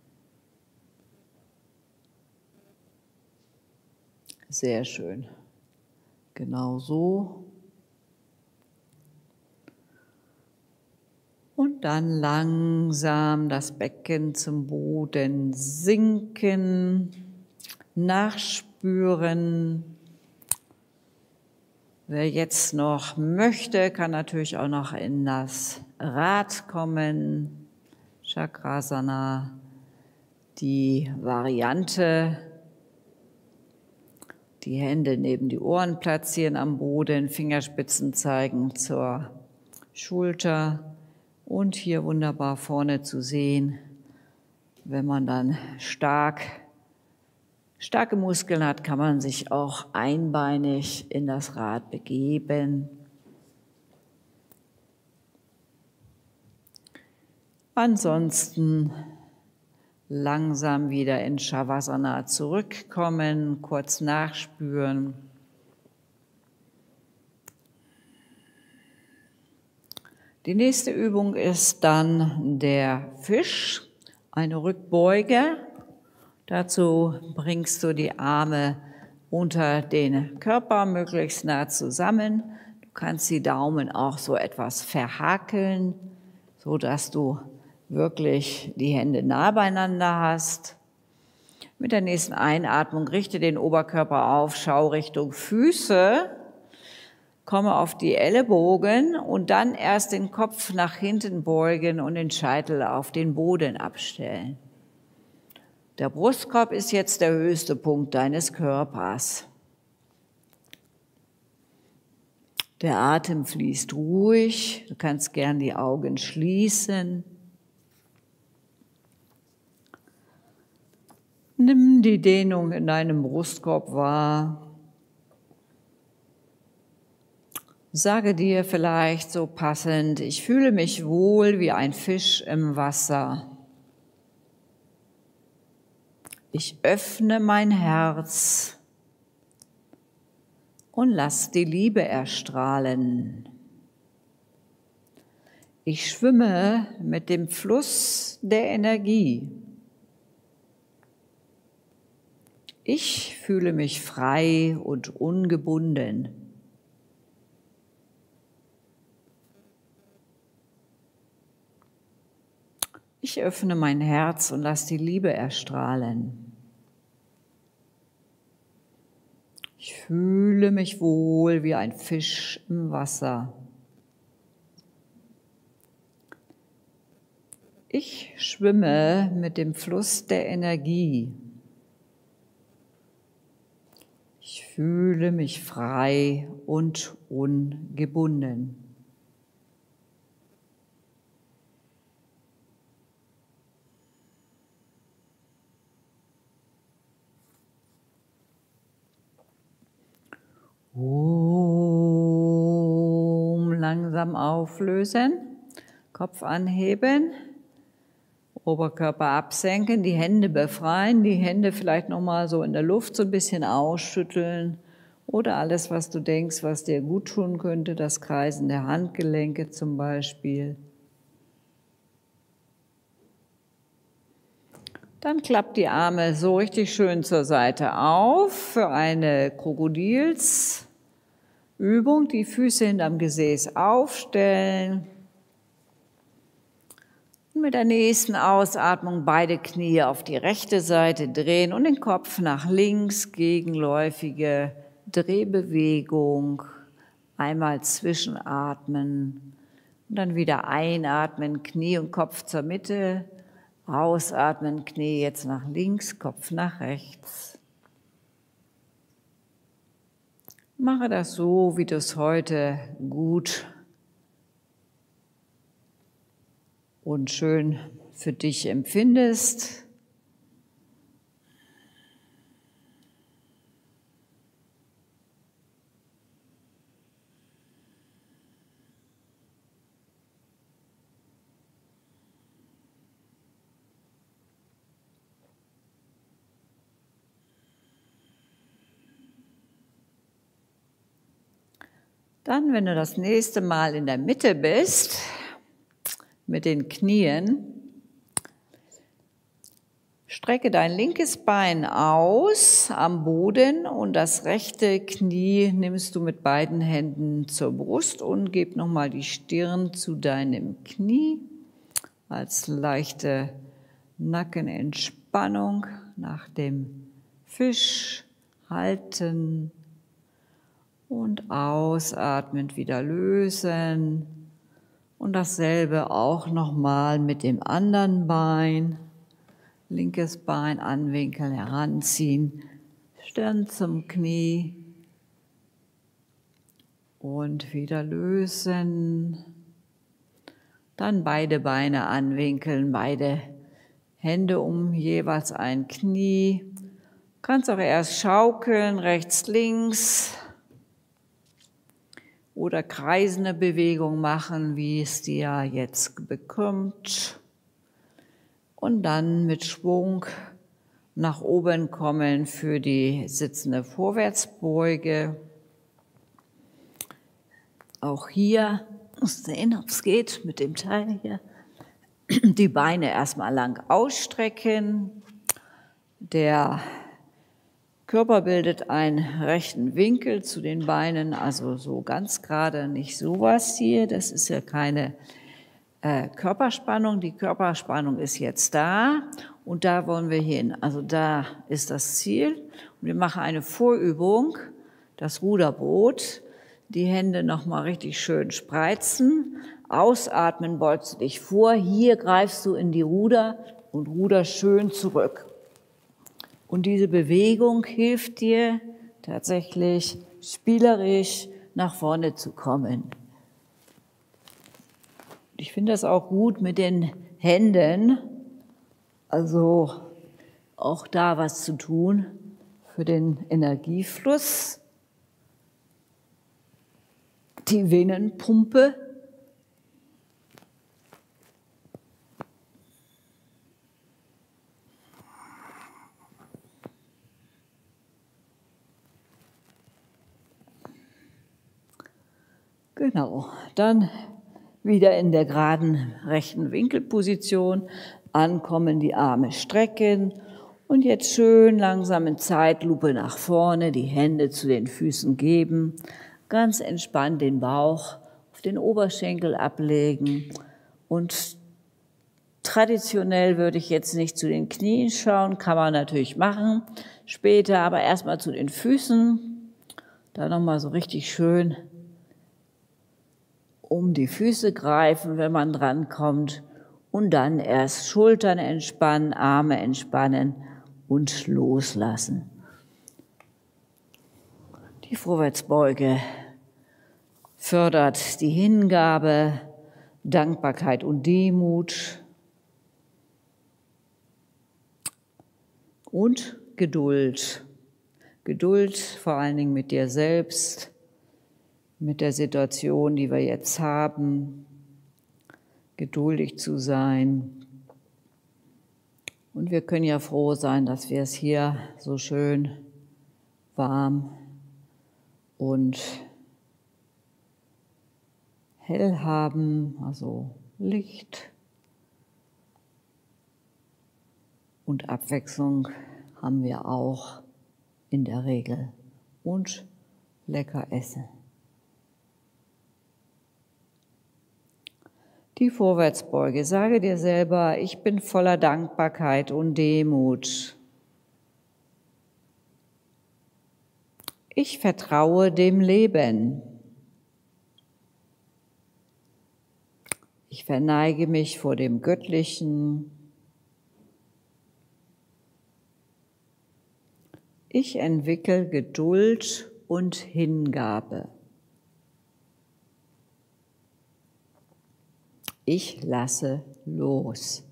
Sehr schön. Genau so. Und dann langsam das Becken zum Boden sinken, nachspüren. Wer jetzt noch möchte, kann natürlich auch noch in das Rad kommen, Chakrasana, die Variante. Die Hände neben die Ohren platzieren am Boden, Fingerspitzen zeigen zur Schulter und hier wunderbar vorne zu sehen, wenn man dann starke Muskeln hat, kann man sich auch einbeinig in das Rad begeben. Ansonsten langsam wieder in Shavasana zurückkommen, kurz nachspüren. Die nächste Übung ist dann der Fisch, eine Rückbeuge. Dazu bringst du die Arme unter den Körper möglichst nah zusammen. Du kannst die Daumen auch so etwas verhakeln, so dass du wirklich die Hände nah beieinander hast. Mit der nächsten Einatmung richte den Oberkörper auf, schau Richtung Füße, komme auf die Ellenbogen und dann erst den Kopf nach hinten beugen und den Scheitel auf den Boden abstellen. Der Brustkorb ist jetzt der höchste Punkt deines Körpers. Der Atem fließt ruhig, du kannst gern die Augen schließen. Nimm die Dehnung in deinem Brustkorb wahr. Sage dir vielleicht so passend, ich fühle mich wohl wie ein Fisch im Wasser. Ich öffne mein Herz und lass die Liebe erstrahlen. Ich schwimme mit dem Fluss der Energie. Ich fühle mich frei und ungebunden. Ich öffne mein Herz und lass die Liebe erstrahlen. Ich fühle mich wohl wie ein Fisch im Wasser. Ich schwimme mit dem Fluss der Energie. Ich fühle mich frei und ungebunden. Langsam auflösen, Kopf anheben, Oberkörper absenken, die Hände befreien, die Hände vielleicht nochmal so in der Luft so ein bisschen ausschütteln oder alles, was du denkst, was dir gut tun könnte, das Kreisen der Handgelenke zum Beispiel. Dann klappt die Arme so richtig schön zur Seite auf für eine Krokodilsübung. Die Füße hinterm Gesäß aufstellen. Und mit der nächsten Ausatmung beide Knie auf die rechte Seite drehen und den Kopf nach links, gegenläufige Drehbewegung. Einmal zwischenatmen und dann wieder einatmen, Knie und Kopf zur Mitte. Ausatmen, Knie jetzt nach links, Kopf nach rechts. Mache das so, wie du es heute gut und schön für dich empfindest. Dann, wenn du das nächste Mal in der Mitte bist, mit den Knien, strecke dein linkes Bein aus am Boden und das rechte Knie nimmst du mit beiden Händen zur Brust und gib nochmal die Stirn zu deinem Knie als leichte Nackenentspannung nach dem Fisch halten. Und ausatmend wieder lösen und dasselbe auch nochmal mit dem anderen Bein. Linkes Bein anwinkeln, heranziehen, Stirn zum Knie und wieder lösen. Dann beide Beine anwinkeln, beide Hände um jeweils ein Knie. Kannst auch erst schaukeln, rechts, links oder kreisende Bewegung machen, wie es dir jetzt bekommt. Und dann mit Schwung nach oben kommen für die sitzende Vorwärtsbeuge. Auch hier musst du sehen, ob es geht mit dem Teil hier. Die Beine erstmal lang ausstrecken. Der Körper bildet einen rechten Winkel zu den Beinen, also so ganz gerade, nicht sowas hier. Das ist ja keine Körperspannung. Die Körperspannung ist jetzt da und da wollen wir hin. Also da ist das Ziel. Und wir machen eine Vorübung, das Ruderboot. Die Hände nochmal richtig schön spreizen. Ausatmen, beugst du dich vor. Hier greifst du in die Ruder und ruder schön zurück. Und diese Bewegung hilft dir tatsächlich spielerisch nach vorne zu kommen. Ich finde das auch gut mit den Händen, also auch da was zu tun für den Energiefluss, die Venenpumpe. Genau, dann wieder in der geraden rechten Winkelposition ankommen, die Arme strecken und jetzt schön langsam in Zeitlupe nach vorne, die Hände zu den Füßen geben, ganz entspannt den Bauch auf den Oberschenkel ablegen und traditionell würde ich jetzt nicht zu den Knien schauen, kann man natürlich machen, später aber erstmal zu den Füßen, da nochmal so richtig schön um die Füße greifen, wenn man drankommt und dann erst Schultern entspannen, Arme entspannen und loslassen. Die Vorwärtsbeuge fördert die Hingabe, Dankbarkeit und Demut und Geduld. Geduld vor allen Dingen mit dir selbst, mit der Situation, die wir jetzt haben, geduldig zu sein. Und wir können ja froh sein, dass wir es hier so schön warm und hell haben, also Licht und Abwechslung haben wir auch in der Regel und lecker essen. Die Vorwärtsbeuge. Sage dir selber, ich bin voller Dankbarkeit und Demut. Ich vertraue dem Leben. Ich verneige mich vor dem Göttlichen. Ich entwickle Geduld und Hingabe. Ich lasse los.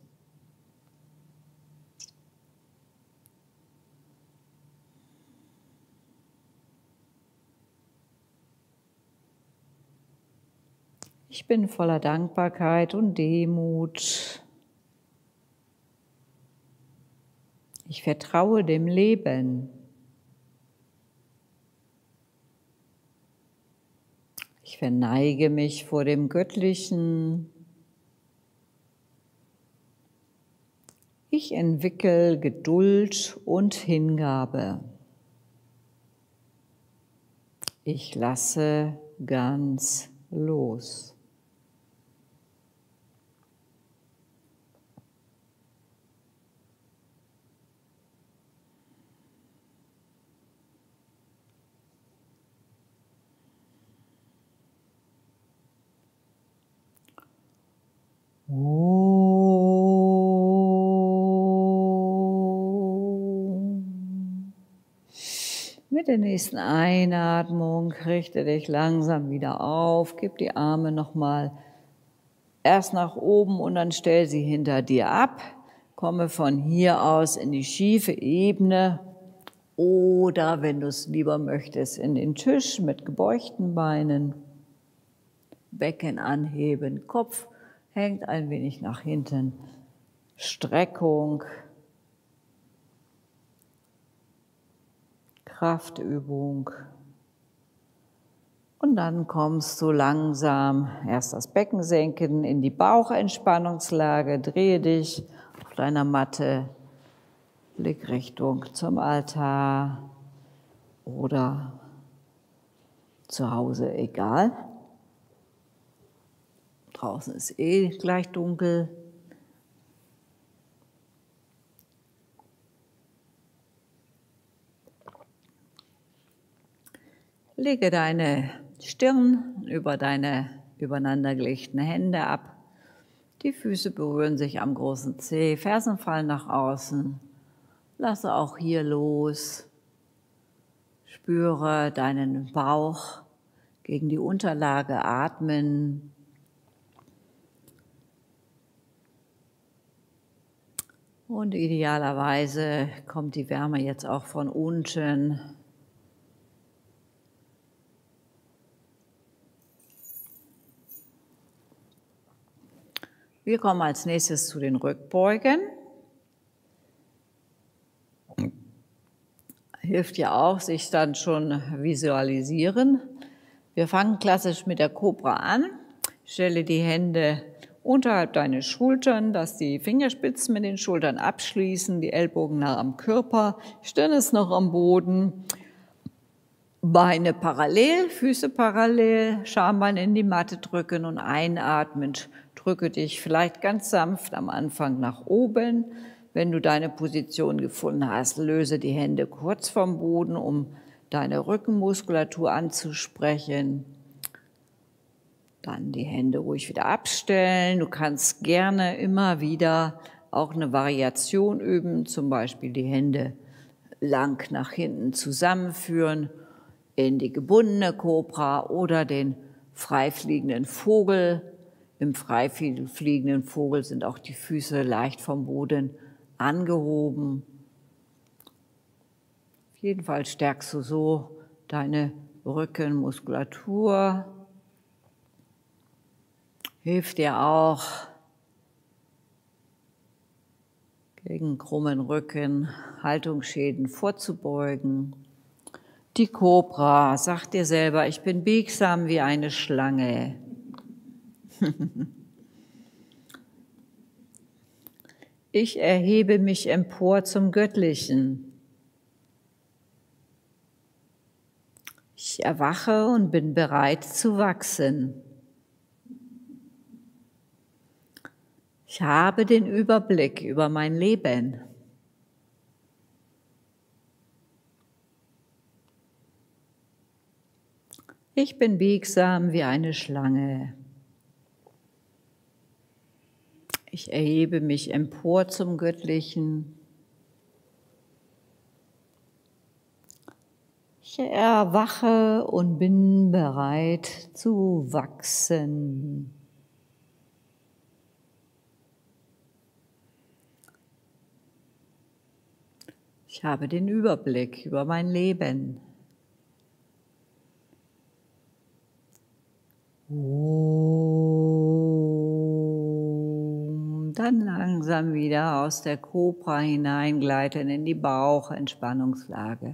Ich bin voller Dankbarkeit und Demut. Ich vertraue dem Leben. Ich verneige mich vor dem Göttlichen. Ich entwickle Geduld und Hingabe. Ich lasse ganz los. Mit der nächsten Einatmung richte dich langsam wieder auf, gib die Arme nochmal erst nach oben und dann stell sie hinter dir ab. Komme von hier aus in die schiefe Ebene oder, wenn du es lieber möchtest, in den Tisch mit gebeugten Beinen. Becken anheben, Kopf hängt ein wenig nach hinten. Streckung, Kraftübung. Und dann kommst du langsam, erst das Becken senken, in die Bauchentspannungslage, drehe dich auf deiner Matte, Blickrichtung zum Altar oder zu Hause, egal. Draußen ist eh gleich dunkel. Lege deine Stirn über deine übereinandergelegten Hände ab. Die Füße berühren sich am großen Zeh, Fersen fallen nach außen. Lasse auch hier los. Spüre deinen Bauch gegen die Unterlage atmen. Und idealerweise kommt die Wärme jetzt auch von unten. Wir kommen als nächstes zu den Rückbeugen. Hilft ja auch, sich dann schon visualisieren. Wir fangen klassisch mit der Kobra an. Stelle die Hände unterhalb deiner Schultern, dass die Fingerspitzen mit den Schultern abschließen, die Ellbogen nah am Körper, Stirn ist noch am Boden. Beine parallel, Füße parallel, Schambein in die Matte drücken und einatmend drücke dich vielleicht ganz sanft am Anfang nach oben. Wenn du deine Position gefunden hast, löse die Hände kurz vom Boden, um deine Rückenmuskulatur anzusprechen. Dann die Hände ruhig wieder abstellen. Du kannst gerne immer wieder auch eine Variation üben, zum Beispiel die Hände lang nach hinten zusammenführen in die gebundene Kobra oder den freifliegenden Vogel. Im freifliegenden Vogel sind auch die Füße leicht vom Boden angehoben. Auf jeden Fall stärkst du so deine Rückenmuskulatur. Hilft dir auch gegen krummen Rücken, Haltungsschäden vorzubeugen. Die Kobra, sag dir selber, ich bin biegsam wie eine Schlange. Ich erhebe mich empor zum Göttlichen. Ich erwache und bin bereit zu wachsen. Ich habe den Überblick über mein Leben. Ich bin biegsam wie eine Schlange. Ich erhebe mich empor zum Göttlichen. Ich erwache und bin bereit zu wachsen. Ich habe den Überblick über mein Leben. Dann langsam wieder aus der Kobra hineingleiten in die Bauchentspannungslage.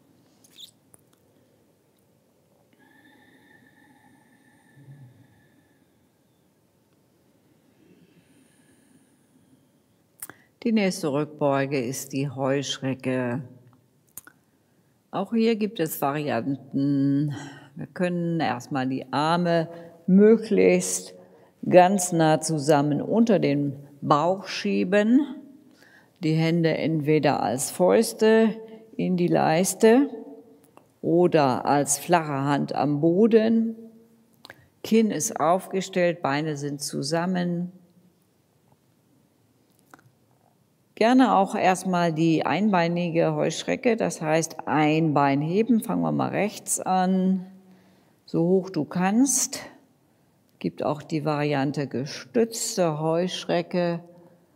Die nächste Rückbeuge ist die Heuschrecke. Auch hier gibt es Varianten. Wir können erstmal die Arme möglichst ganz nah zusammen unter den Bauch schieben. Die Hände entweder als Fäuste in die Leiste oder als flache Hand am Boden. Kinn ist aufgestellt, Beine sind zusammen. Gerne auch erstmal die einbeinige Heuschrecke, das heißt ein Bein heben. Fangen wir mal rechts an, so hoch du kannst. Gibt auch die Variante gestützte Heuschrecke.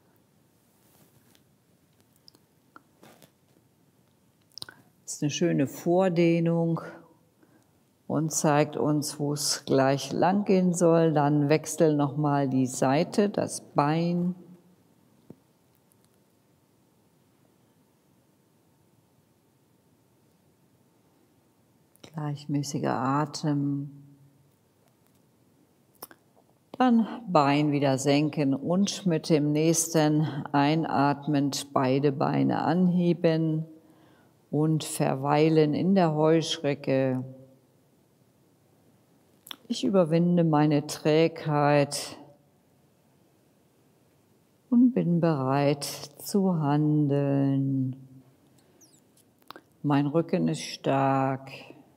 Das ist eine schöne Vordehnung und zeigt uns, wo es gleich lang gehen soll. Dann wechsel nochmal die Seite, das Bein. Gleichmäßiger Atem. Dann Bein wieder senken und mit dem nächsten einatmend beide Beine anheben und verweilen in der Heuschrecke. Ich überwinde meine Trägheit und bin bereit zu handeln. Mein Rücken ist stark.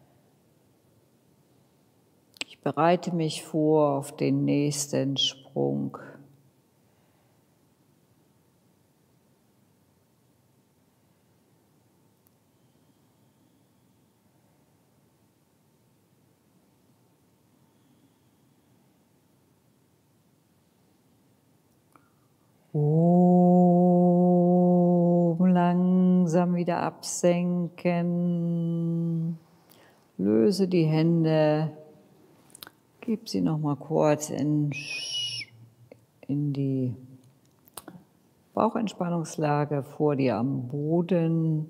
Ich bereite mich vor auf den nächsten Sprung. Langsam wieder absenken. Löse die Hände. Gib sie noch mal kurz in die Bauchentspannungslage vor dir am Boden.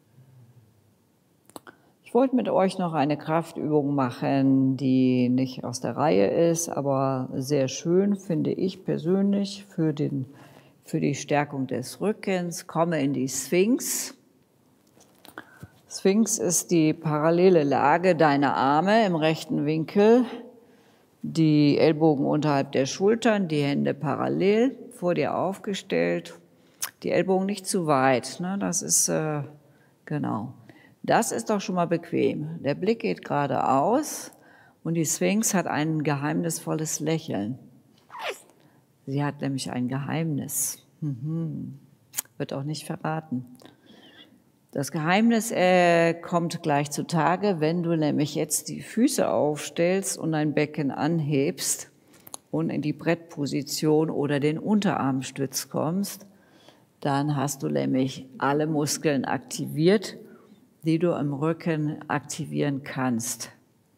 Ich wollte mit euch noch eine Kraftübung machen, die nicht aus der Reihe ist, aber sehr schön, finde ich persönlich, für die Stärkung des Rückens. Komme in die Sphinx. Sphinx ist die parallele Lage deiner Arme im rechten Winkel. Die Ellbogen unterhalb der Schultern, die Hände parallel vor dir aufgestellt. Die Ellbogen nicht zu weit, ne? Das ist, genau. Das ist doch schon mal bequem. Der Blick geht geradeaus und die Sphinx hat ein geheimnisvolles Lächeln. Sie hat nämlich ein Geheimnis. Wird auch nicht verraten. Das Geheimnis kommt gleich zutage, wenn du nämlich jetzt die Füße aufstellst und dein Becken anhebst und in die Brettposition oder den Unterarmstütz kommst, dann hast du nämlich alle Muskeln aktiviert, die du im Rücken aktivieren kannst.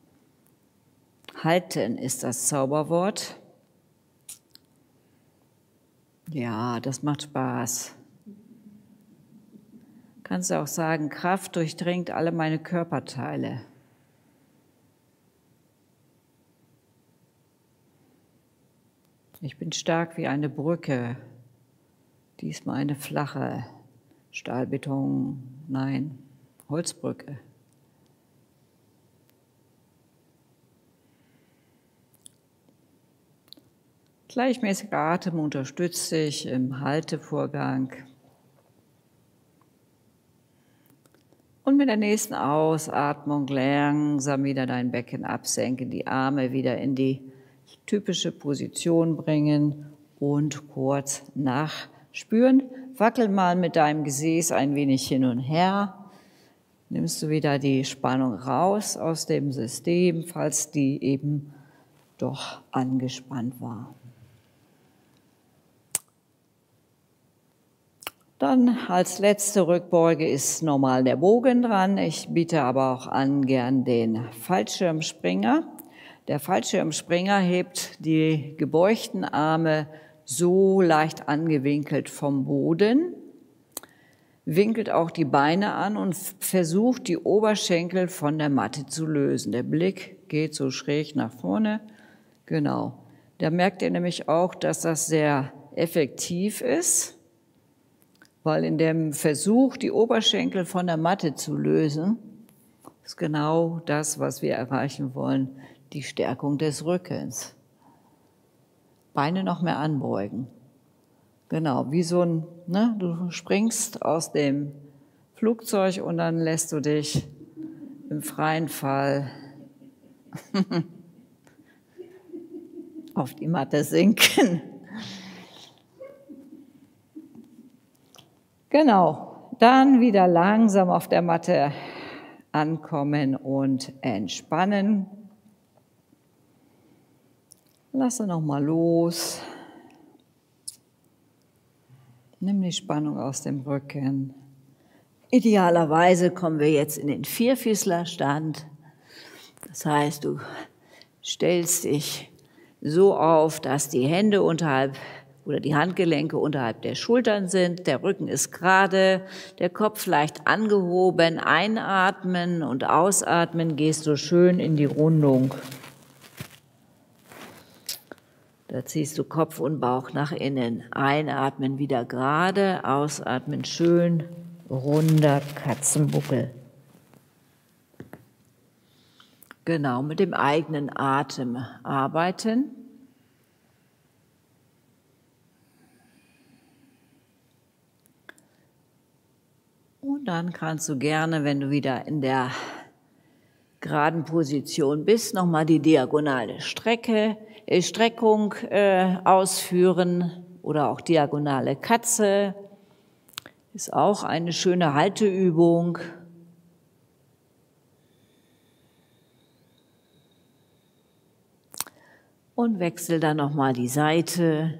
Halten ist das Zauberwort. Ja, das macht Spaß. Kannst du auch sagen, Kraft durchdringt alle meine Körperteile. Ich bin stark wie eine Brücke. Diesmal eine flache Stahlbeton, nein, Holzbrücke. Gleichmäßiger Atem unterstützt dich im Haltevorgang. Und mit der nächsten Ausatmung langsam wieder dein Becken absenken, die Arme wieder in die typische Position bringen und kurz nachspüren. Wackel mal mit deinem Gesäß ein wenig hin und her. Nimmst du wieder die Spannung raus aus dem System, falls die eben doch angespannt war. Dann als letzte Rückbeuge ist normal der Bogen dran. Ich biete aber auch an gern den Fallschirmspringer. Der Fallschirmspringer hebt die gebeugten Arme so leicht angewinkelt vom Boden, winkelt auch die Beine an und versucht, die Oberschenkel von der Matte zu lösen. Der Blick geht so schräg nach vorne. Genau. Da merkt ihr nämlich auch, dass das sehr effektiv ist, weil in dem Versuch, die Oberschenkel von der Matte zu lösen, ist genau das, was wir erreichen wollen, die Stärkung des Rückens. Beine noch mehr anbeugen. Genau, wie so ein, ne, du springst aus dem Flugzeug und dann lässt du dich im freien Fall auf die Matte sinken. Genau, dann wieder langsam auf der Matte ankommen und entspannen. Lasse nochmal los. Nimm die Spannung aus dem Rücken. Idealerweise kommen wir jetzt in den Vierfüßlerstand. Das heißt, du stellst dich so auf, dass die Hände unterhalb oder die Handgelenke unterhalb der Schultern sind. Der Rücken ist gerade, der Kopf leicht angehoben. Einatmen und ausatmen gehst du schön in die Rundung. Da ziehst du Kopf und Bauch nach innen. Einatmen wieder gerade, ausatmen schön, runder Katzenbuckel. Genau, mit dem eigenen Atem arbeiten. Und dann kannst du gerne, wenn du wieder in der geraden Position bist, nochmal die diagonale Streckung ausführen oder auch diagonale Katze. Ist auch eine schöne Halteübung. Und wechsel dann nochmal die Seite.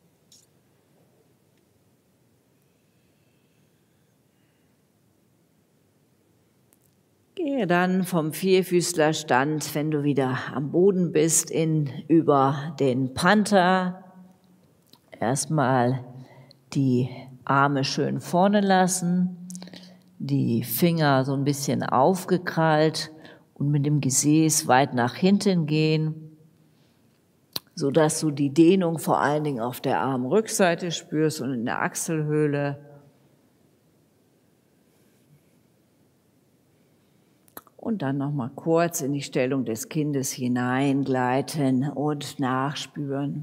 Gehe dann vom Vierfüßlerstand, wenn du wieder am Boden bist, über den Panther. Erstmal die Arme schön vorne lassen, die Finger so ein bisschen aufgekrallt und mit dem Gesäß weit nach hinten gehen, sodass du die Dehnung vor allen Dingen auf der Armrückseite spürst und in der Achselhöhle. Und dann nochmal kurz in die Stellung des Kindes hineingleiten und nachspüren.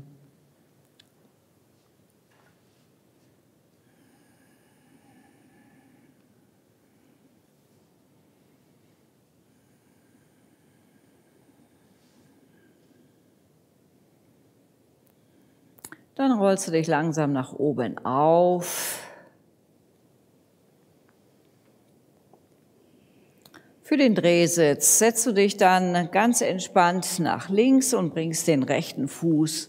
Dann rollst du dich langsam nach oben auf. Für den Drehsitz setzt du dich dann ganz entspannt nach links und bringst den rechten Fuß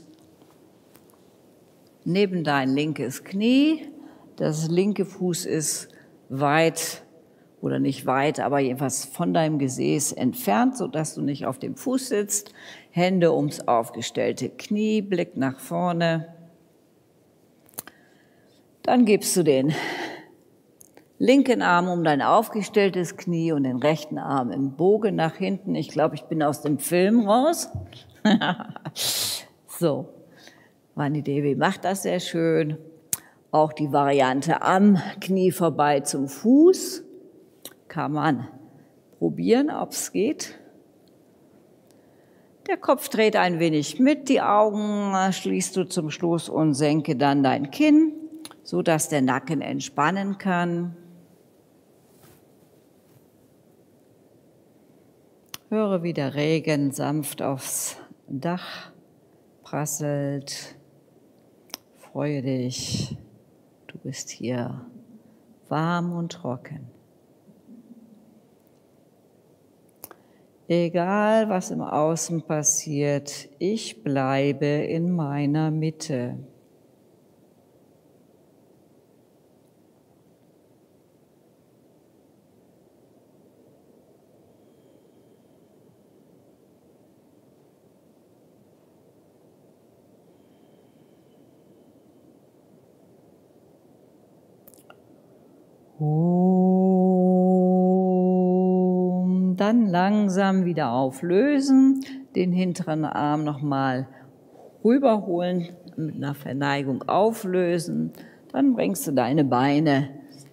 neben dein linkes Knie. Das linke Fuß ist weit oder nicht weit, aber jedenfalls von deinem Gesäß entfernt, sodass du nicht auf dem Fuß sitzt. Hände ums aufgestellte Knie, Blick nach vorne. Dann gibst du den linken Arm um dein aufgestelltes Knie und den rechten Arm im Bogen nach hinten. Ich glaube, ich bin aus dem Film raus. So, Vani Devi macht das sehr schön. Auch die Variante am Knie vorbei zum Fuß kann man probieren, ob es geht. Der Kopf dreht ein wenig mit, die Augen schließt du zum Schluss und senke dann dein Kinn, sodass der Nacken entspannen kann. Höre, wie der Regen sanft aufs Dach prasselt. Freue dich, du bist hier warm und trocken. Egal, was im Außen passiert, ich bleibe in meiner Mitte. Dann langsam wieder auflösen, den hinteren Arm nochmal rüberholen, mit einer Verneigung auflösen. Dann bringst du deine Beine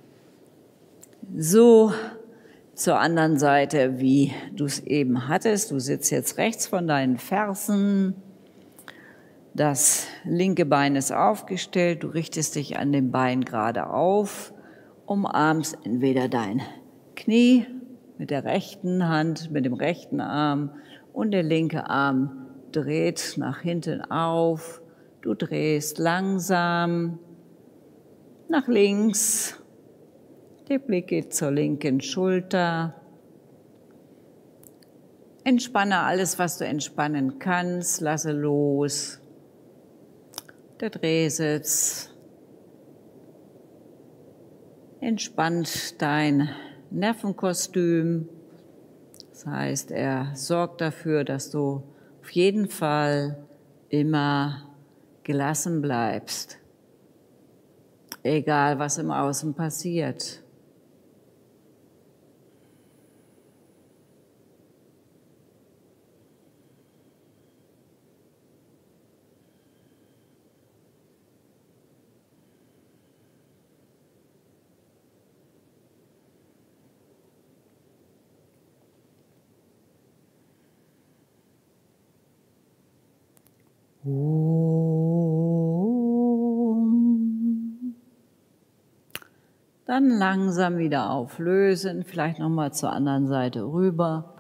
so zur anderen Seite, wie du es eben hattest. Du sitzt jetzt rechts von deinen Fersen. Das linke Bein ist aufgestellt. Du richtest dich an dem Bein gerade auf, umarmst entweder dein Knie mit der rechten Hand, mit dem rechten Arm und der linke Arm dreht nach hinten auf. Du drehst langsam nach links Der Blick geht zur linken Schulter. Entspanne alles, was du entspannen kannst. Lasse los. Der Drehsitz. Entspannt dein Nervenkostüm. Das heißt, er sorgt dafür, dass du auf jeden Fall immer gelassen bleibst. Egal, was im Außen passiert. Dann langsam wieder auflösen, vielleicht nochmal zur anderen Seite rüber.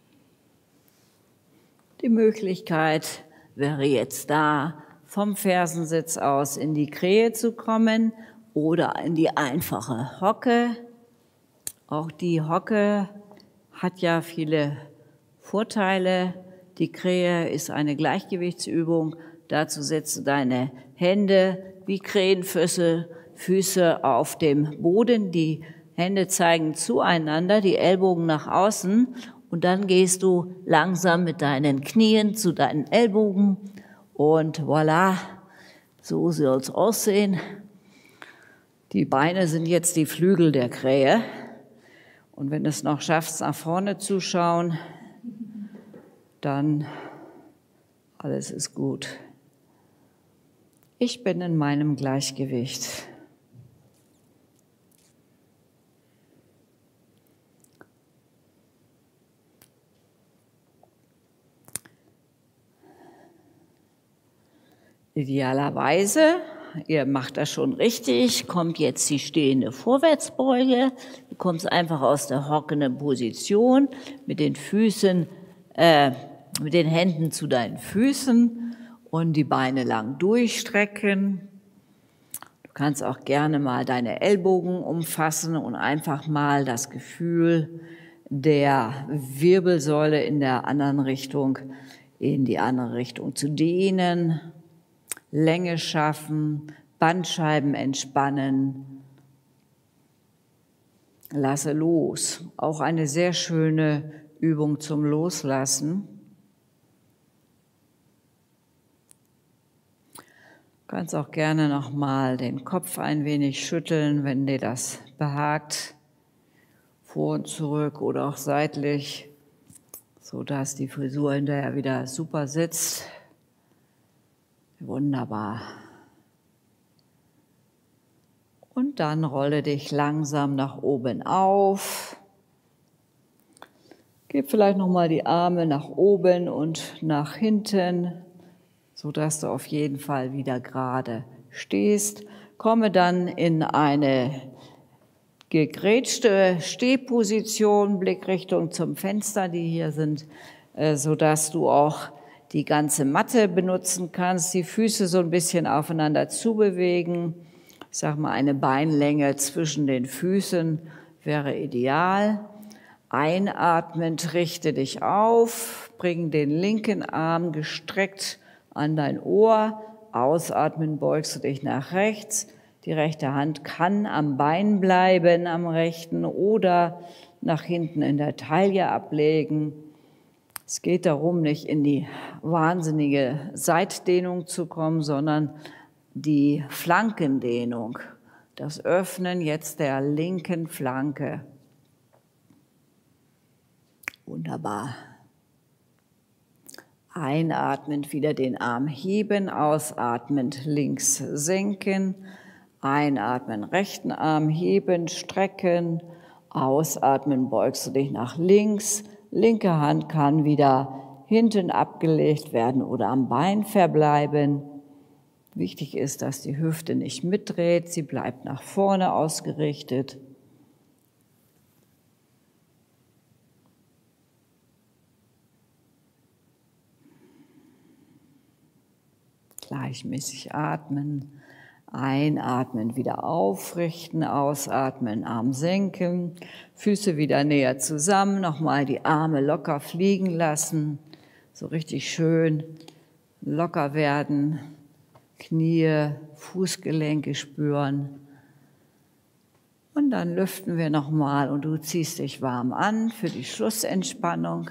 Die Möglichkeit wäre jetzt da, vom Fersensitz aus in die Krähe zu kommen oder in die einfache Hocke. Auch die Hocke hat ja viele Vorteile. Die Krähe ist eine Gleichgewichtsübung. Dazu setzt du deine Hände wie Krähenfüße auf dem Boden. Die Hände zeigen zueinander, die Ellbogen nach außen. Und dann gehst du langsam mit deinen Knien zu deinen Ellbogen. Und voilà, so soll es aussehen. Die Beine sind jetzt die Flügel der Krähe. Und wenn du es noch schaffst, nach vorne zu schauen, dann alles ist gut. Ich bin in meinem Gleichgewicht. Idealerweise, ihr macht das schon richtig, kommt jetzt die stehende Vorwärtsbeuge. Du kommst einfach aus der hockenden Position mit den Füßen, mit den Händen zu deinen Füßen und die Beine lang durchstrecken. Du kannst auch gerne mal deine Ellbogen umfassen und einfach mal das Gefühl der Wirbelsäule in die andere Richtung zu dehnen, Länge schaffen, Bandscheiben entspannen. Lasse los. Auch eine sehr schöne Übung zum Loslassen. Du kannst auch gerne nochmal den Kopf ein wenig schütteln, wenn dir das behagt. Vor und zurück oder auch seitlich, sodass die Frisur hinterher wieder super sitzt. Wunderbar. Und dann rolle dich langsam nach oben auf. Gib vielleicht nochmal die Arme nach oben und nach hinten, sodass du auf jeden Fall wieder gerade stehst. Komme dann in eine gegrätschte Stehposition, Blickrichtung zum Fenster, die hier sind, sodass du auch die ganze Matte benutzen kannst, die Füße so ein bisschen aufeinander zubewegen. Ich sage mal, eine Beinlänge zwischen den Füßen wäre ideal. Einatmend richte dich auf, bring den linken Arm gestreckt an dein Ohr. Ausatmen beugst du dich nach rechts. Die rechte Hand kann am Bein bleiben, am rechten, oder nach hinten in der Taille ablegen. Es geht darum, nicht in die wahnsinnige Seitdehnung zu kommen, sondern die Flankendehnung, das Öffnen jetzt der linken Flanke. Wunderbar. Einatmend wieder den Arm heben, ausatmend links senken. Einatmen, rechten Arm heben, strecken. Ausatmen, beugst du dich nach links. Linke Hand kann wieder hinten abgelegt werden oder am Bein verbleiben. Wichtig ist, dass die Hüfte nicht mitdreht, sie bleibt nach vorne ausgerichtet. Gleichmäßig atmen. Einatmen, wieder aufrichten, ausatmen, Arm senken, Füße wieder näher zusammen, nochmal die Arme locker fliegen lassen, so richtig schön locker werden, Knie, Fußgelenke spüren. Und dann lüften wir nochmal und du ziehst dich warm an für die Schlussentspannung.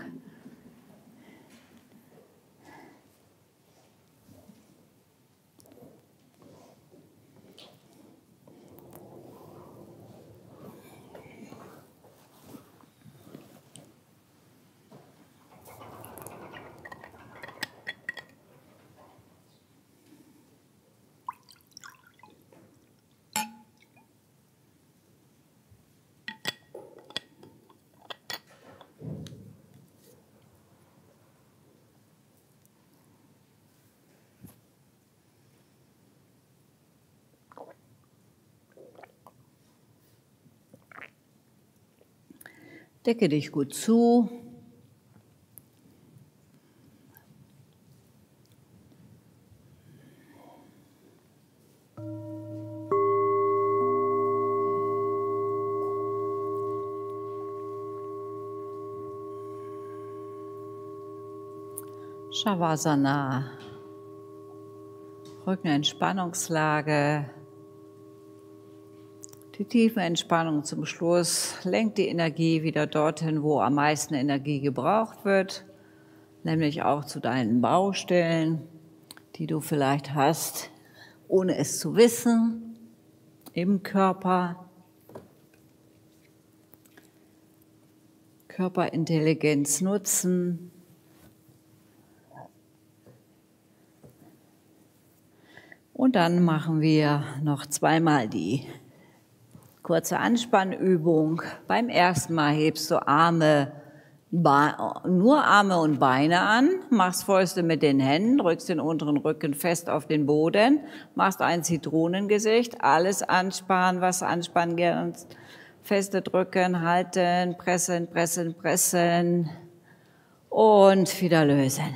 Decke dich gut zu. Shavasana, Rückenentspannungslage. Die tiefe Entspannung zum Schluss lenkt die Energie wieder dorthin, wo am meisten Energie gebraucht wird, nämlich auch zu deinen Baustellen, die du vielleicht hast, ohne es zu wissen, im Körper. Körperintelligenz nutzen. Und dann machen wir noch zweimal die kurze Anspannübung. Beim ersten Mal hebst du nur Arme und Beine an, machst Fäuste mit den Händen, drückst den unteren Rücken fest auf den Boden, machst ein Zitronengesicht, alles anspannen, was anspannen kannst. Feste drücken, halten, pressen, pressen, pressen und wieder lösen.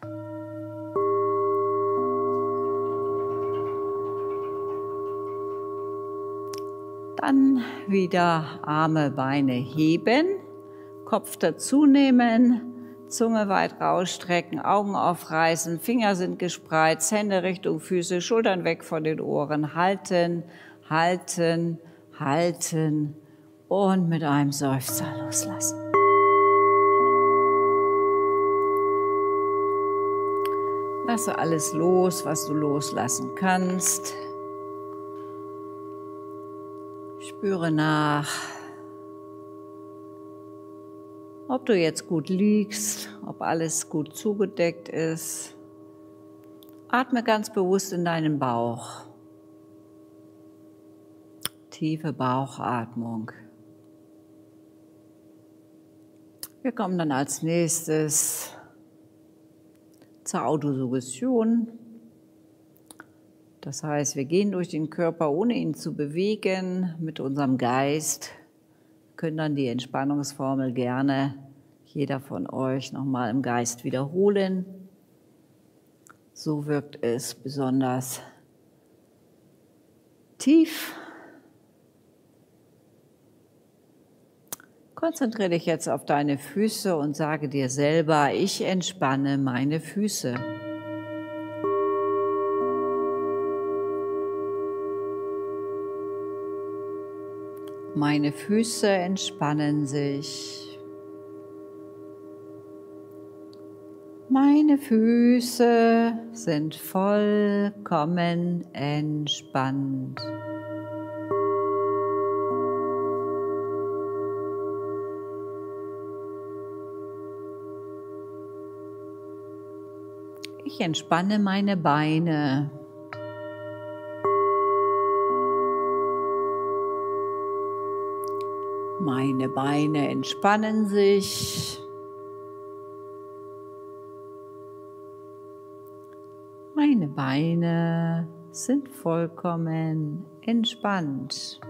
Dann wieder Arme, Beine heben, Kopf dazu nehmen, Zunge weit rausstrecken, Augen aufreißen, Finger sind gespreizt, Hände Richtung Füße, Schultern weg von den Ohren, halten, halten, halten und mit einem Seufzer loslassen. Lasse alles los, was du loslassen kannst. Spüre nach, ob du jetzt gut liegst, ob alles gut zugedeckt ist. Atme ganz bewusst in deinen Bauch. Tiefe Bauchatmung. Wir kommen dann als nächstes zur Autosuggestion. Das heißt, wir gehen durch den Körper, ohne ihn zu bewegen, mit unserem Geist, können dann die Entspannungsformel gerne jeder von euch nochmal im Geist wiederholen. So wirkt es besonders tief. Konzentriere dich jetzt auf deine Füße und sage dir selber, ich entspanne meine Füße. Meine Füße entspannen sich. Meine Füße sind vollkommen entspannt. Ich entspanne meine Beine. Meine Beine entspannen sich. Meine Beine sind vollkommen entspannt.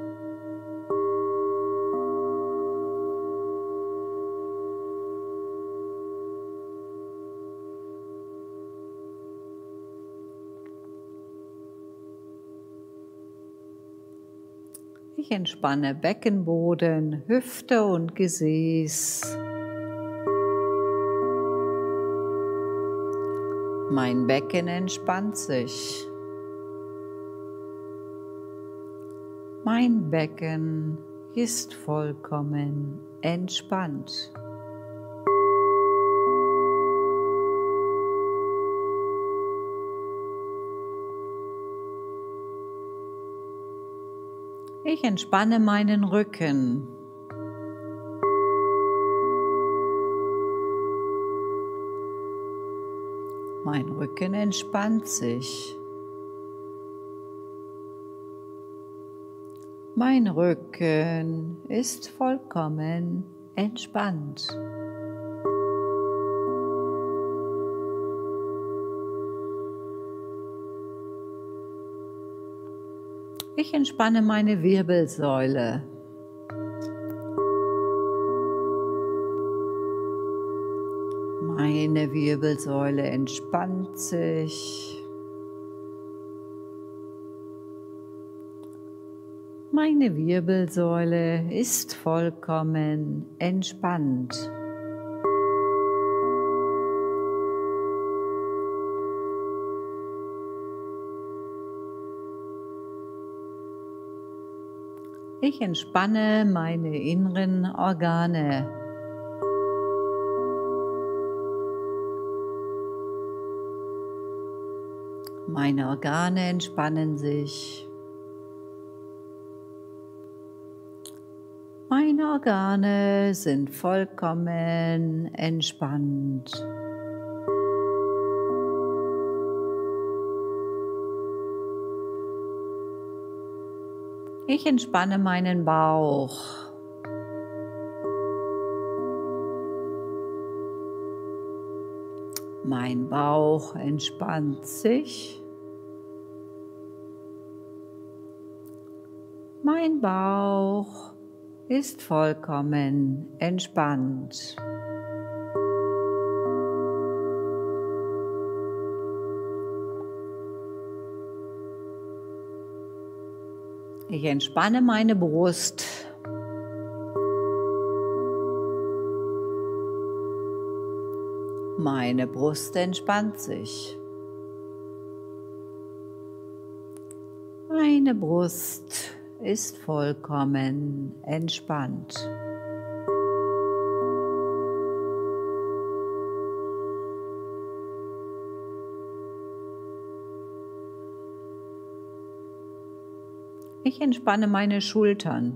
Ich entspanne Beckenboden, Hüfte und Gesäß. Mein Becken entspannt sich. Mein Becken ist vollkommen entspannt. Ich entspanne meinen Rücken. Mein Rücken entspannt sich. Mein Rücken ist vollkommen entspannt. Ich entspanne meine Wirbelsäule. Meine Wirbelsäule entspannt sich. Meine Wirbelsäule ist vollkommen entspannt. Ich entspanne meine inneren Organe. Meine Organe entspannen sich. Meine Organe sind vollkommen entspannt. Ich entspanne meinen Bauch. Mein Bauch entspannt sich. Mein Bauch ist vollkommen entspannt. Ich entspanne meine Brust. Meine Brust entspannt sich. Meine Brust ist vollkommen entspannt. Ich entspanne meine Schultern.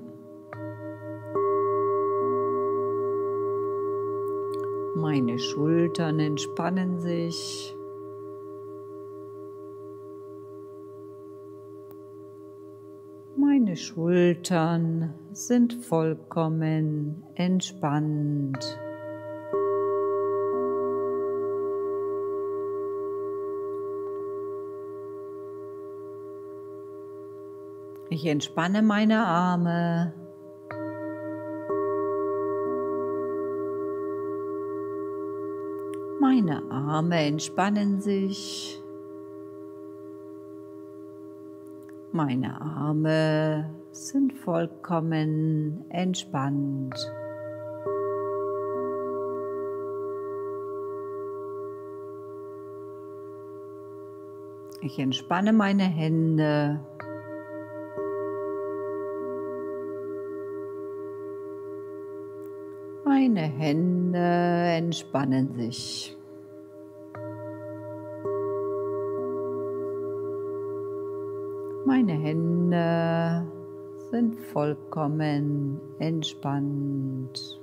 Meine Schultern entspannen sich. Meine Schultern sind vollkommen entspannt. Ich entspanne meine Arme. Meine Arme entspannen sich. Meine Arme sind vollkommen entspannt. Ich entspanne meine Hände. Meine Hände entspannen sich. Meine Hände sind vollkommen entspannt.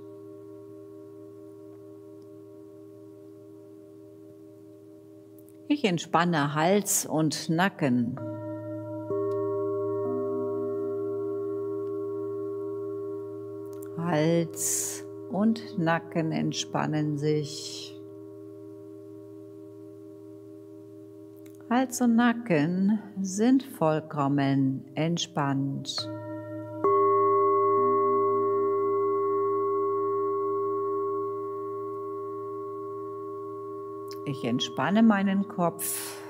Ich entspanne Hals und Nacken. Hals und Nacken entspannen sich. Hals und Nacken sind vollkommen entspannt. Ich entspanne meinen Kopf.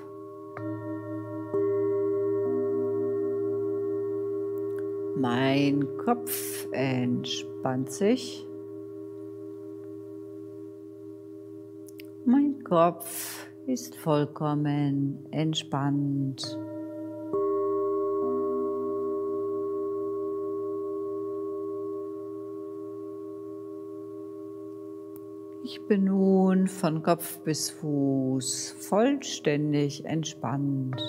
Mein Kopf entspannt sich. Mein Kopf ist vollkommen entspannt. Ich bin nun von Kopf bis Fuß vollständig entspannt.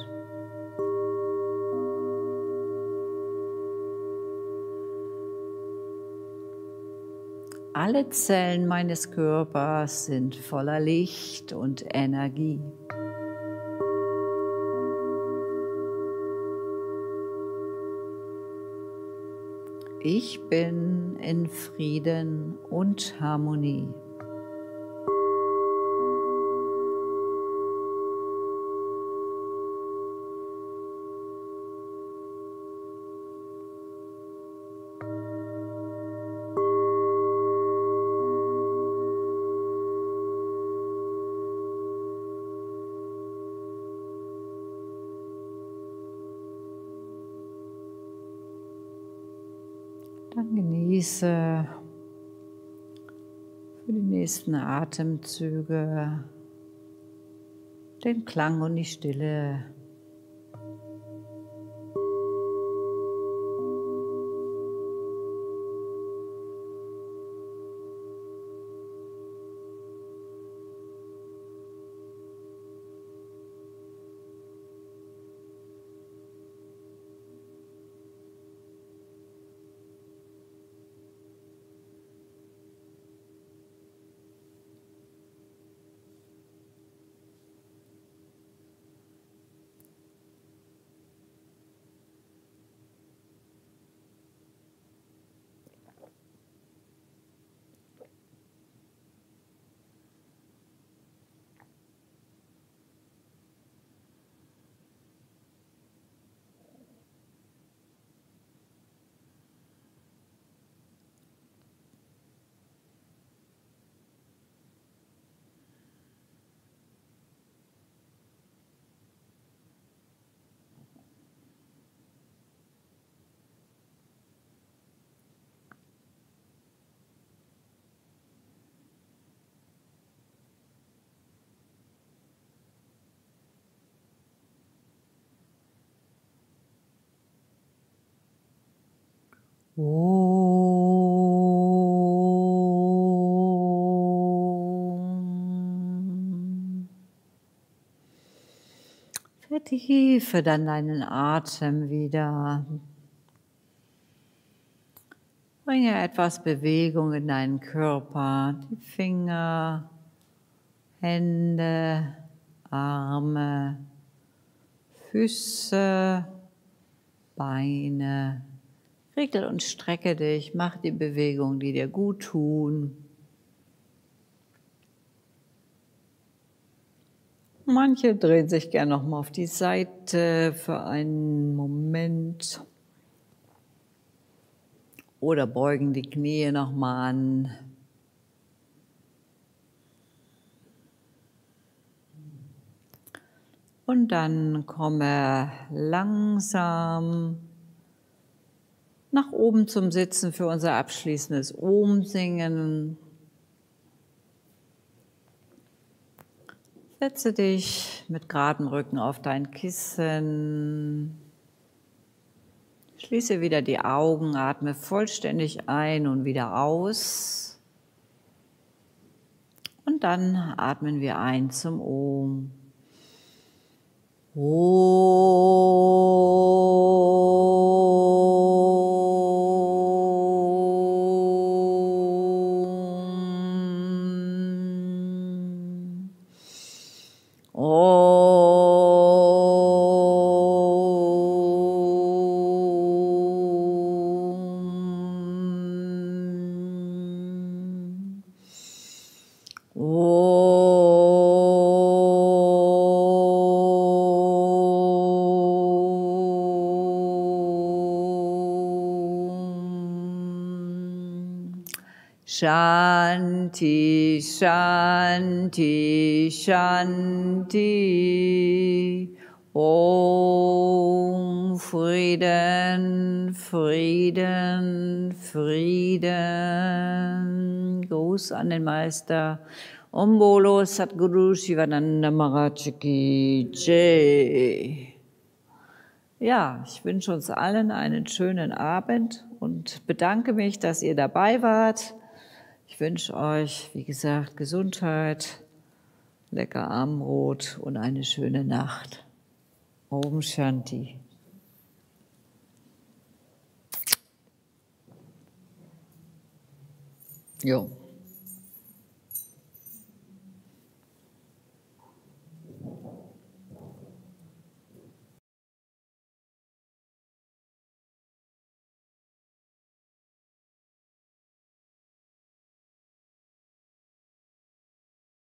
Alle Zellen meines Körpers sind voller Licht und Energie. Ich bin in Frieden und Harmonie. Dann genieße für die nächsten Atemzüge den Klang und die Stille. Vertiefe dann deinen Atem wieder. Bringe etwas Bewegung in deinen Körper, die Finger, Hände, Arme, Füße, Beine. Regel und strecke dich, mach die Bewegungen, die dir gut tun. Manche drehen sich gerne nochmal auf die Seite für einen Moment oder beugen die Knie nochmal an. Und dann komme langsam nach oben zum Sitzen für unser abschließendes Om-Singen. Setze dich mit geradem Rücken auf dein Kissen. Schließe wieder die Augen, atme vollständig ein und wieder aus. Und dann atmen wir ein zum Om. Shanti, Shanti, Shanti. Om Frieden, Frieden, Frieden. Gruß an den Meister. Om Bolo Satguru Shivananda Maharaj Ki Jai. Ja, ich wünsche uns allen einen schönen Abend und bedanke mich, dass ihr dabei wart. Ich wünsche euch, wie gesagt, Gesundheit, lecker Abendbrot und eine schöne Nacht. Om Shanti. Jo.